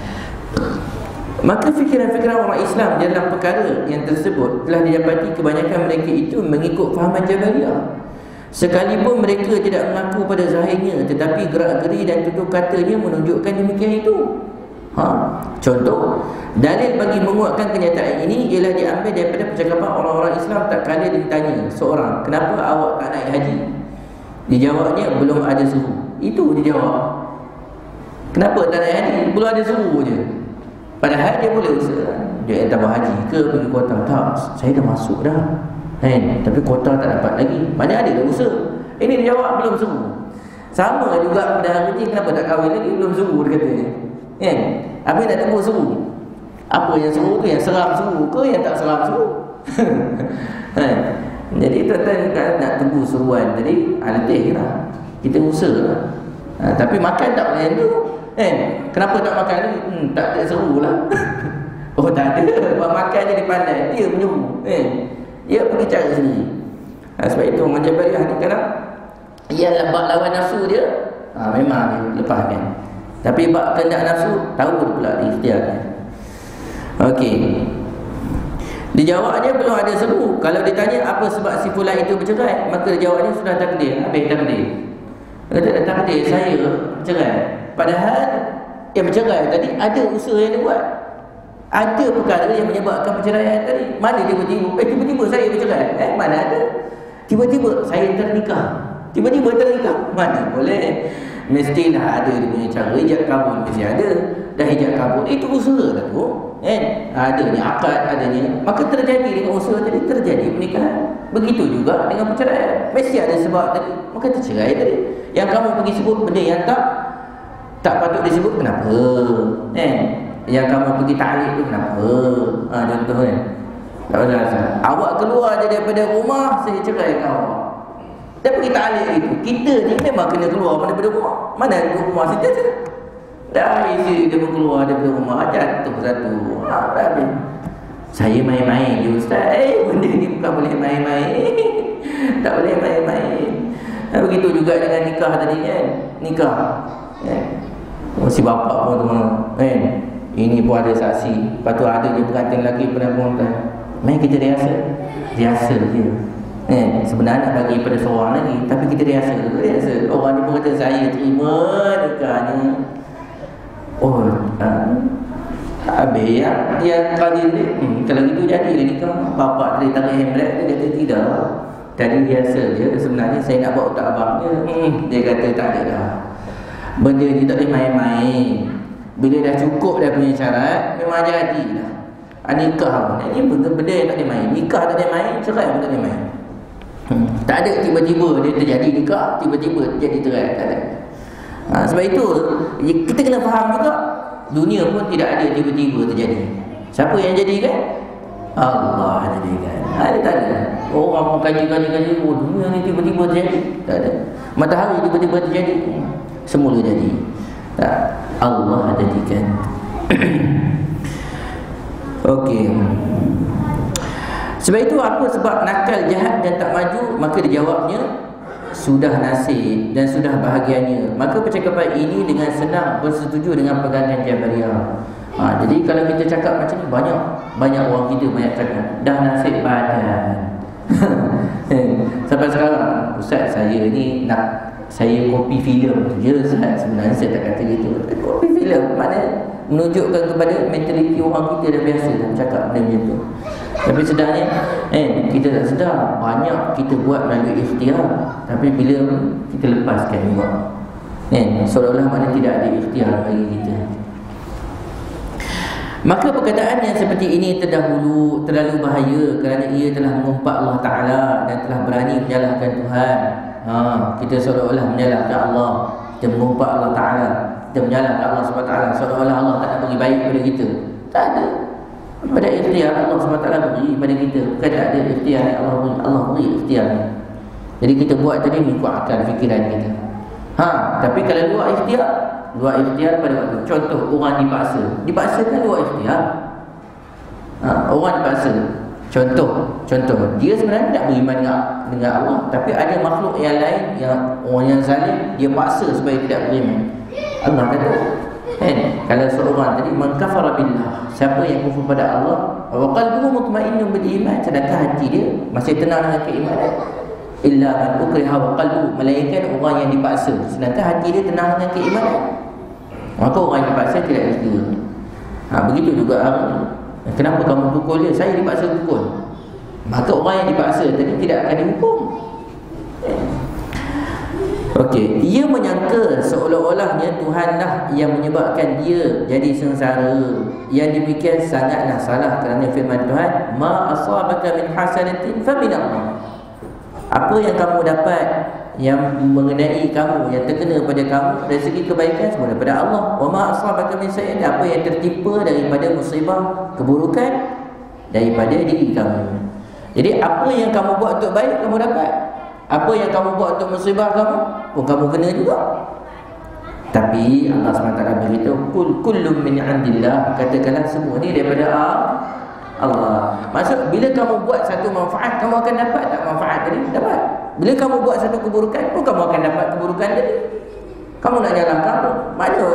Maka fikiran-fikiran orang Islam dalam perkara yang tersebut telah didapati kebanyakan mereka itu mengikut fahaman Jabariyah. Sekalipun mereka tidak mengaku pada zahirnya, tetapi gerak-geri dan tutur katanya menunjukkan demikian itu. Contoh, dalil bagi menguatkan kenyataan ini ialah diambil daripada percakapan orang-orang Islam tak kala ditanya seorang, kenapa awak tak naik haji? Dijawabnya, belum ada suruh. Itu dijawab. Kenapa tak naik haji? Belum ada suruh je. Padahal dia boleh usaha. Dia tambah haji ke pergi kota? Tak, saya dah masuk dah. Tapi kota tak dapat lagi. Mana ada dah usaha. Ini dia jawab belum suruh. Sama juga pada hari ni, kenapa tak kahwin lagi? Belum suruh dia katanya. Habis nak tunggu suruh. Apa yang suruh tu? Yang seram suruh ke yang tak seram suruh? Jadi tuan-tuan nak tunggu suruhan tadi, letih lah. Kita usaha lah. Tapi makan tak boleh tu. Kenapa tak makan ni? Tak ada seru lah. Oh tak ada. Buat makan je dia pandai. Dia menyuruh. Dia pergi cari sendiri. Sebab itu orang Jabariyah ni kadang ia bab lawan nafsu dia, memang dia lepaskan. Tapi bab kehendak nafsu, tahu pula ikhtiarnya. Okey. Dijawabnya belum ada seru. Kalau ditanya apa sebab si fulan itu bercerai, maka dijawabnya sudah takdir. Habis takdir. Kata takdir saya bercerai. Padahal yang bercerai tadi ada usaha yang dia buat. Ada perkara yang menyebabkan perceraian tadi. Mana tiba-tiba tiba-tiba saya bercerai? Mana ada? Tiba-tiba saya ternikah. Tiba-tiba ternikah. Mana boleh? Mestilah ada dia punya cara. Ijab kabul mesti ada. Dah ijab kabul itu usaha lah tu. Adanya akad, adanya. Maka terjadi dengan usaha tadi, terjadi pernikahan. Begitu juga dengan perceraian. Mesti ada sebab tadi. Maka tercerai tadi. Yang kamu pergi sebut benda yang tak patut disebut, kenapa? Yang kamu pergi taklid tu kenapa? Contoh kan. Tak pasal. Awak keluar je daripada rumah, saya cerai dengan awak. Dia pergi taklid itu. Kita ni memang kena keluar daripada rumah. Mana ada rumah kita je. Dah isi dia pun keluar daripada rumah, jatuh satu. Habis. Saya main-main je ustaz. Benda ni bukan boleh main-main. Tak boleh main-main. Begitu juga dengan nikah tadi kan. Nikah. Si bapak pun tu ini pun ada saksi. Lepas tu ada je pengantin lelaki perempuan. Main kita riasa je. Sebenarnya nak bagi pada seorang lagi, tapi kita riasa. Orang ni pun kata saya terima nikah ni. Habis yang kali ni kalau gitu jadi dia nikah. Bapak tadi tarik handbrake, dia kata tidak. Tadi biasa je. Sebenarnya saya nak buat otak abang dia kata tak ada dah. Benda ni tak boleh main-main. Bila dah cukup dah punya syarat, memang jadilah. Nikah pun ini benda yang tak boleh main. Nikah tak boleh main, cerai pun tak boleh main. Tak ada tiba-tiba dia terjadi nikah, tiba-tiba jadi cerai, tak ada. Sebab itu kita kena faham juga, dunia pun tidak ada tiba-tiba terjadi. Siapa yang jadikan? Allah jadikan. Ada tak ada? Orang kaji, dunia ni tiba-tiba terjadi, tak ada. Matahari tiba-tiba terjadi, semula jadi. Tak, Allah jadikan. Okey. Sebab itu apa sebab nakal, jahat dan tak maju? Maka dijawabnya, sudah nasib dan sudah bahagianya. Maka percakapan ini dengan senang bersetuju dengan pegangan Jabariyah. Jadi kalau kita cakap macam ni, banyak orang kita banyak cakap dah nasib badan. Sampai sekarang, Ustaz saya ni nak saya kopi filem. Ya Ustaz, sebenarnya saya tak kata gitu. Kopi filem maknanya menunjukkan kepada mentaliti orang kita dah biasa dah cakap benda macam tu. Tapi sebenarnya kita tak sedar banyak kita buat melalui ikhtiar, tapi bila kita lepaskan juga, seolah-olah mana tidak ada ikhtiar bagi kita. Maka perkataan yang seperti ini terdahulu terlalu bahaya kerana ia telah mengumpat Allah Ta'ala dan telah berani menyalahkan Tuhan. Kita seolah-olah menyalahkan Allah, kita mengumpat Allah Ta'ala, kita menyalahkan Allah SWT, seolah-olah Allah tak nak bagi baik kepada kita. Tak ada. Pada ikhtiar Allah SWT beri pada kita, bukan ada ikhtiar yang Allah beri ikhtiar ni. Jadi kita buat tadi mengikut akal fikiran kita. Tapi kalau luar ikhtiar pada waktu, contoh orang dipaksa kan luar ikhtiar. Orang dipaksa, contoh dia sebenarnya tak beriman dengan Allah, tapi ada makhluk yang lain, yang orang yang zalim, dia paksa supaya tidak beriman. Allah kata kalau seorang tadi man kafara billah, siapa yang kufur pada Allah, wa qalbuhu mutmainnun bil iman, sedangkan hati dia masih tenang dengan keimanan, illa man ukriha wa qalbuhu, melainkan orang yang dipaksa sedangkan hati dia tenang dengan keimanan, maka orang yang dipaksa tidak dikira. Begitu juga kenapa kamu pukul dia? Saya dipaksa pukul. Maka orang yang dipaksa tadi tidak akan dihukum. Okey, ia menyangka seolah-olahnya Tuhanlah yang menyebabkan dia jadi sengsara. Yang demikian sangatlah salah kerana firman Tuhan, ma asabaka min hasanatin fa min Allah. Apa yang kamu dapat yang mengenai kamu, yang terkena pada kamu dari segi kebaikan, semua daripada Allah. Wa ma asabaka min sayyi'atin, apa yang tertimpa daripada musibah, keburukan, daripada diri kamu. Jadi apa yang kamu buat untuk baik, kamu dapat. Apa yang kamu buat untuk musibah kamu pun kamu kena juga. Tapi Allah SWT beritahu, kullum min indillah, katakanlah semua ni daripada Allah. Maksud bila kamu buat satu manfaat, kamu akan dapat tak manfaat tadi? Dapat. Bila kamu buat satu keburukan pun kamu akan dapat keburukan tadi. Kamu nak nyalahkan apa? Mana?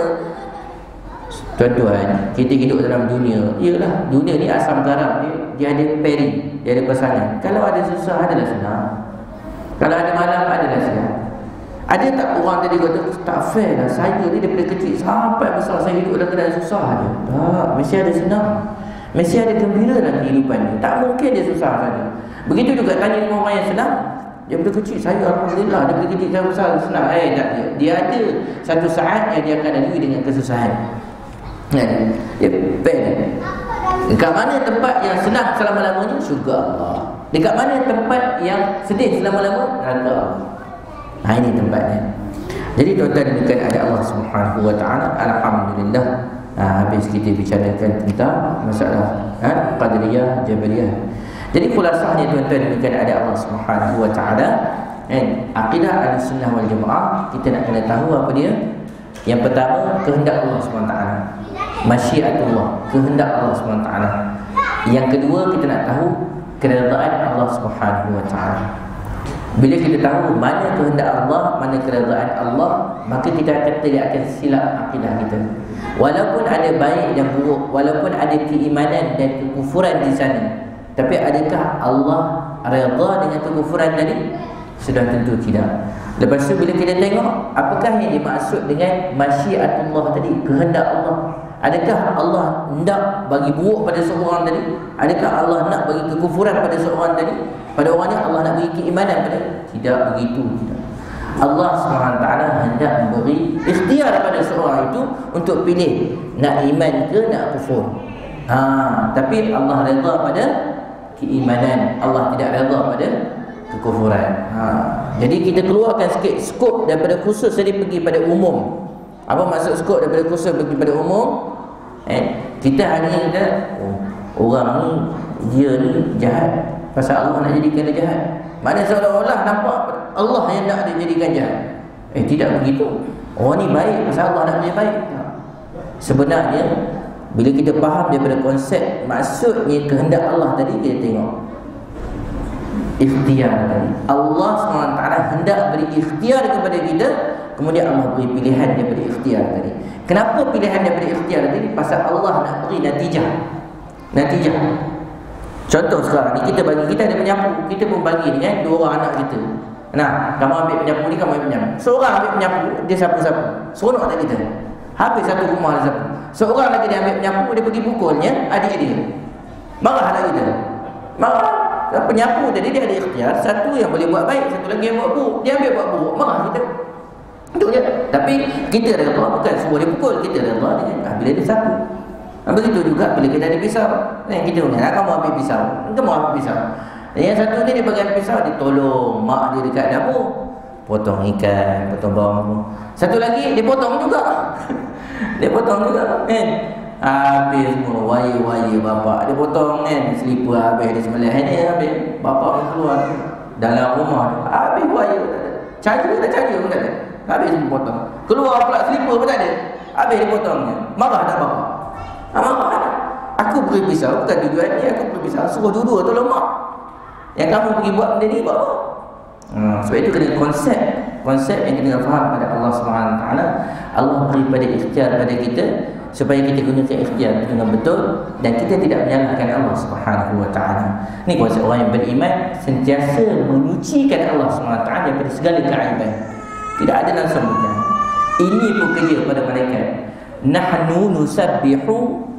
Tuan-tuan, kita hidup dalam dunia, ialah dunia ni asam garam, dia ada pairing, dia ada pasangan. Kalau ada susah adalah senang, kalau ada malam adalah senang. Ada tak orang tadi kata tak fair lah, saya ni daripada kecil sampai besar saya hidup dalam keadaan susah je. Tak, mesti ada senang, mesti ada gembira dalam kehidupan ni. Tak mungkin dia susah saja. Begitu juga tanya dengan orang yang senang, daripada kecil saya alhamdulillah, daripada kecil saya besar senang. Tak, dia ada satu saat yang dia akan lalui dengan kesusahan. Dia fair. Dekat mana tempat yang senang selama-lamanya? Syurga Allah. Dekat mana tempat yang sedih selama-lama? Neraka. Ini tempatnya. Jadi tuan-tuan demikian ada Allah Subhanahu wa taala. Alhamdulillah. Habis kita bicarakan tentang masalah Qadariyah, Jabariyah. Jadi khulasahnya tuan-tuan demikian ada Allah Subhanahu wa taala. Akidah Ahlussunnah wal Jamaah, kita nak kena tahu apa dia? Yang pertama, kehendak Allah Subhanahu wa taala. Masyiatullah, kehendak Allah Subhanahu wa taala. Yang kedua, kita nak tahu keredaan Allah Subhanahu wa taala. Bila kita tahu mana kehendak Allah, mana keredaan Allah, maka kita tidak akan silap akidah kita. Walaupun ada baik dan buruk, walaupun ada keimanan dan kekufuran di sana, tapi adakah Allah redha dengan kekufuran tadi? Sudah tentu tidak. Lepas tu bila kita tengok apakah yang dimaksud dengan masyiatullah tadi, kehendak Allah. Adakah Allah hendak bagi buruk pada seorang tadi? Adakah Allah nak bagi kekufuran pada seorang tadi? Pada orang ni Allah nak bagi keimanan pada? Tidak begitu, tidak. Allah SWT hendak memberi ikhtiar pada seorang itu untuk pilih nak iman ke nak kufur. Tapi Allah redha pada keimanan, Allah tidak redha pada kekufuran. Jadi kita keluarkan sikit skop daripada khusus tadi pergi pada umum. Apa maksud skop daripada khusus pergi pada umum? Kita hanya kata orang ni dia ni jahat pasal Allah nak jadikan dia jahat. Mana seolah-olah nampak Allah yang nak dia jadikan jahat. Tidak begitu. Orang ni baik pasal Allah nak dia baik. Sebenarnya bila kita faham daripada konsep maksudnya kehendak Allah tadi, kita tengok ikhtiar tadi. Allah SWT hendak beri ikhtiar kepada kita, kemudian Allah beri pilihan daripada ikhtiar tadi. Kenapa pilihan daripada ikhtiar tadi? Pasal Allah nak beri natijah. Contoh sekarang ni kita bagi, kita ada penyapu, kita pun bagi dengan dua orang anak kita. Nah, kamu ambil penyapu ni, kamu ambil penyapu. Seorang ambil penyapu, dia sapu-sapu. Seronok tak kita? Habis satu rumah dia sapu. Seorang lagi dia ambil penyapu, dia pergi pukulnya adik dia. Marah tak kita? Marah. Penyapu tadi dia ada ikhtiar, satu yang boleh buat baik, satu lagi yang buat buruk. Dia ambil buat buruk, marah kita. Itu je. Tapi kita dah kata bukan semua dia pukul, kita dah kata dia bila dia sapu. Begitu juga bila kita ada pisau. Kita punya, kamu ambil pisau, kamu ambil pisau. Dan yang satu ni dia pegang pisau, dia tolong mak dia dekat dapur, potong ikan, potong bawang. Satu lagi dia potong juga. Dia potong juga kan. Habis semua wayar bapak dia potong kan, selipar habis dia sembelih ni, habis bapak keluar dalam rumah, habis wayar caja pun tak ada, habis semua potong. Keluar pula selipar pun tak ada, habis dia potongnya. Marah tak bapak? Marah tak? Aku beri pisau, bukan tujuan ni, aku beri pisau suruh dua-dua tolong mak. Yang kamu pergi buat benda ni buat apa? Sebab itu kena konsep yang kita kena faham pada Allah SWT. Allah beri pada ikhtiar pada kita supaya kita gunakan ikhtiar dengan betul dan kita tidak menyalahkan Allah SWT. Ini konsep orang yang beriman, sentiasa menyucikan Allah SWT daripada segala keaiban. Tidak ada langsung bukan. Ini pun kerja pada malaikat. Nahnu nusabbihu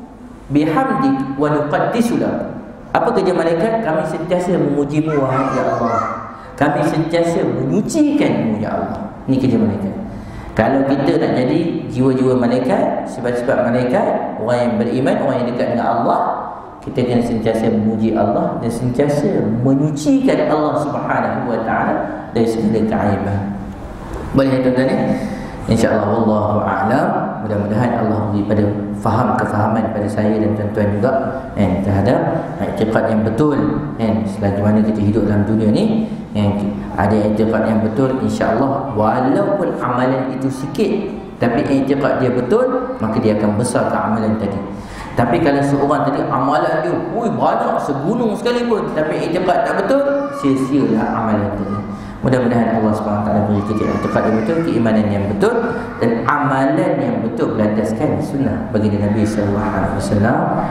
bihamdik wa nuqaddisu lak. Apa kerja malaikat? Kami sentiasa memuji-Mu wahai ya Allah. Kami sentiasa menyucikan-Mu ya Allah. Ini kerja malaikat. Kalau kita nak jadi jiwa-jiwa malaikat, sifat-sifat malaikat, orang yang beriman, orang yang dekat dengan Allah, kita kena sentiasa memuji Allah dan sentiasa menyucikan Allah Subhanahu wa taala dari segala keaiban. Boleh tuan-tuan ni? InsyaAllah wallahu a'lam. Mudah-mudahan Allah beri pada kefahaman pada saya dan tuan-tuan juga terhadap i'tiqad yang betul selagi mana kita hidup dalam dunia ni, ada i'tiqad yang betul, insya-Allah walaupun amalan itu sikit tapi i'tiqad dia betul, maka dia akan besar ke amalan tadi. Tapi kalau seorang tadi amalan dia banyak segunung sekalipun tapi i'tiqad tak betul, sia-sialah amalan tadi. Mudah-mudahan Allah SWT beri kita i'tiqad yang betul, keimanan yang betul dan amalan yang betul berlandaskan sunnah baginda Nabi SAW.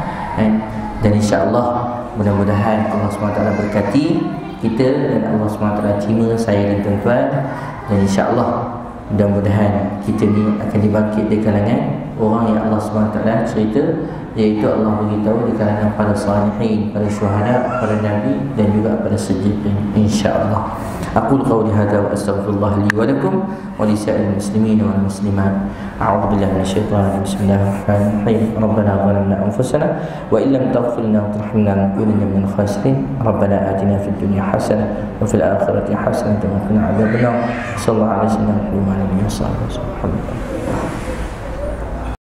Dan insya-Allah mudah-mudahan Allah SWT berkati kita dan Allah SWT terima saya dan tuan-tuan, dan insya-Allah mudah-mudahan kita ni akan dibangkit di kalangan orang yang Allah SWT cerita, iaitu Allah beritahu di kalangan para salihin, para syuhada, para nabi dan juga para siddiqin, insya-Allah. Aqul qawli hadza wa astaghfirullah li wa lakum wa li sa'iril muslimin wal muslimat. A'udzu billahi minasyaitonir rajim. Bismillahirrahmanirrahim. Rabbana zalamna anfusana wa illam taghfir lana wa tarhamna lanakunanna minal khasirin. Rabbana atina fid dunya hasanah wa fil akhirati hasanah wa qina adzabannar. Sallallahu alaihi wa sallam.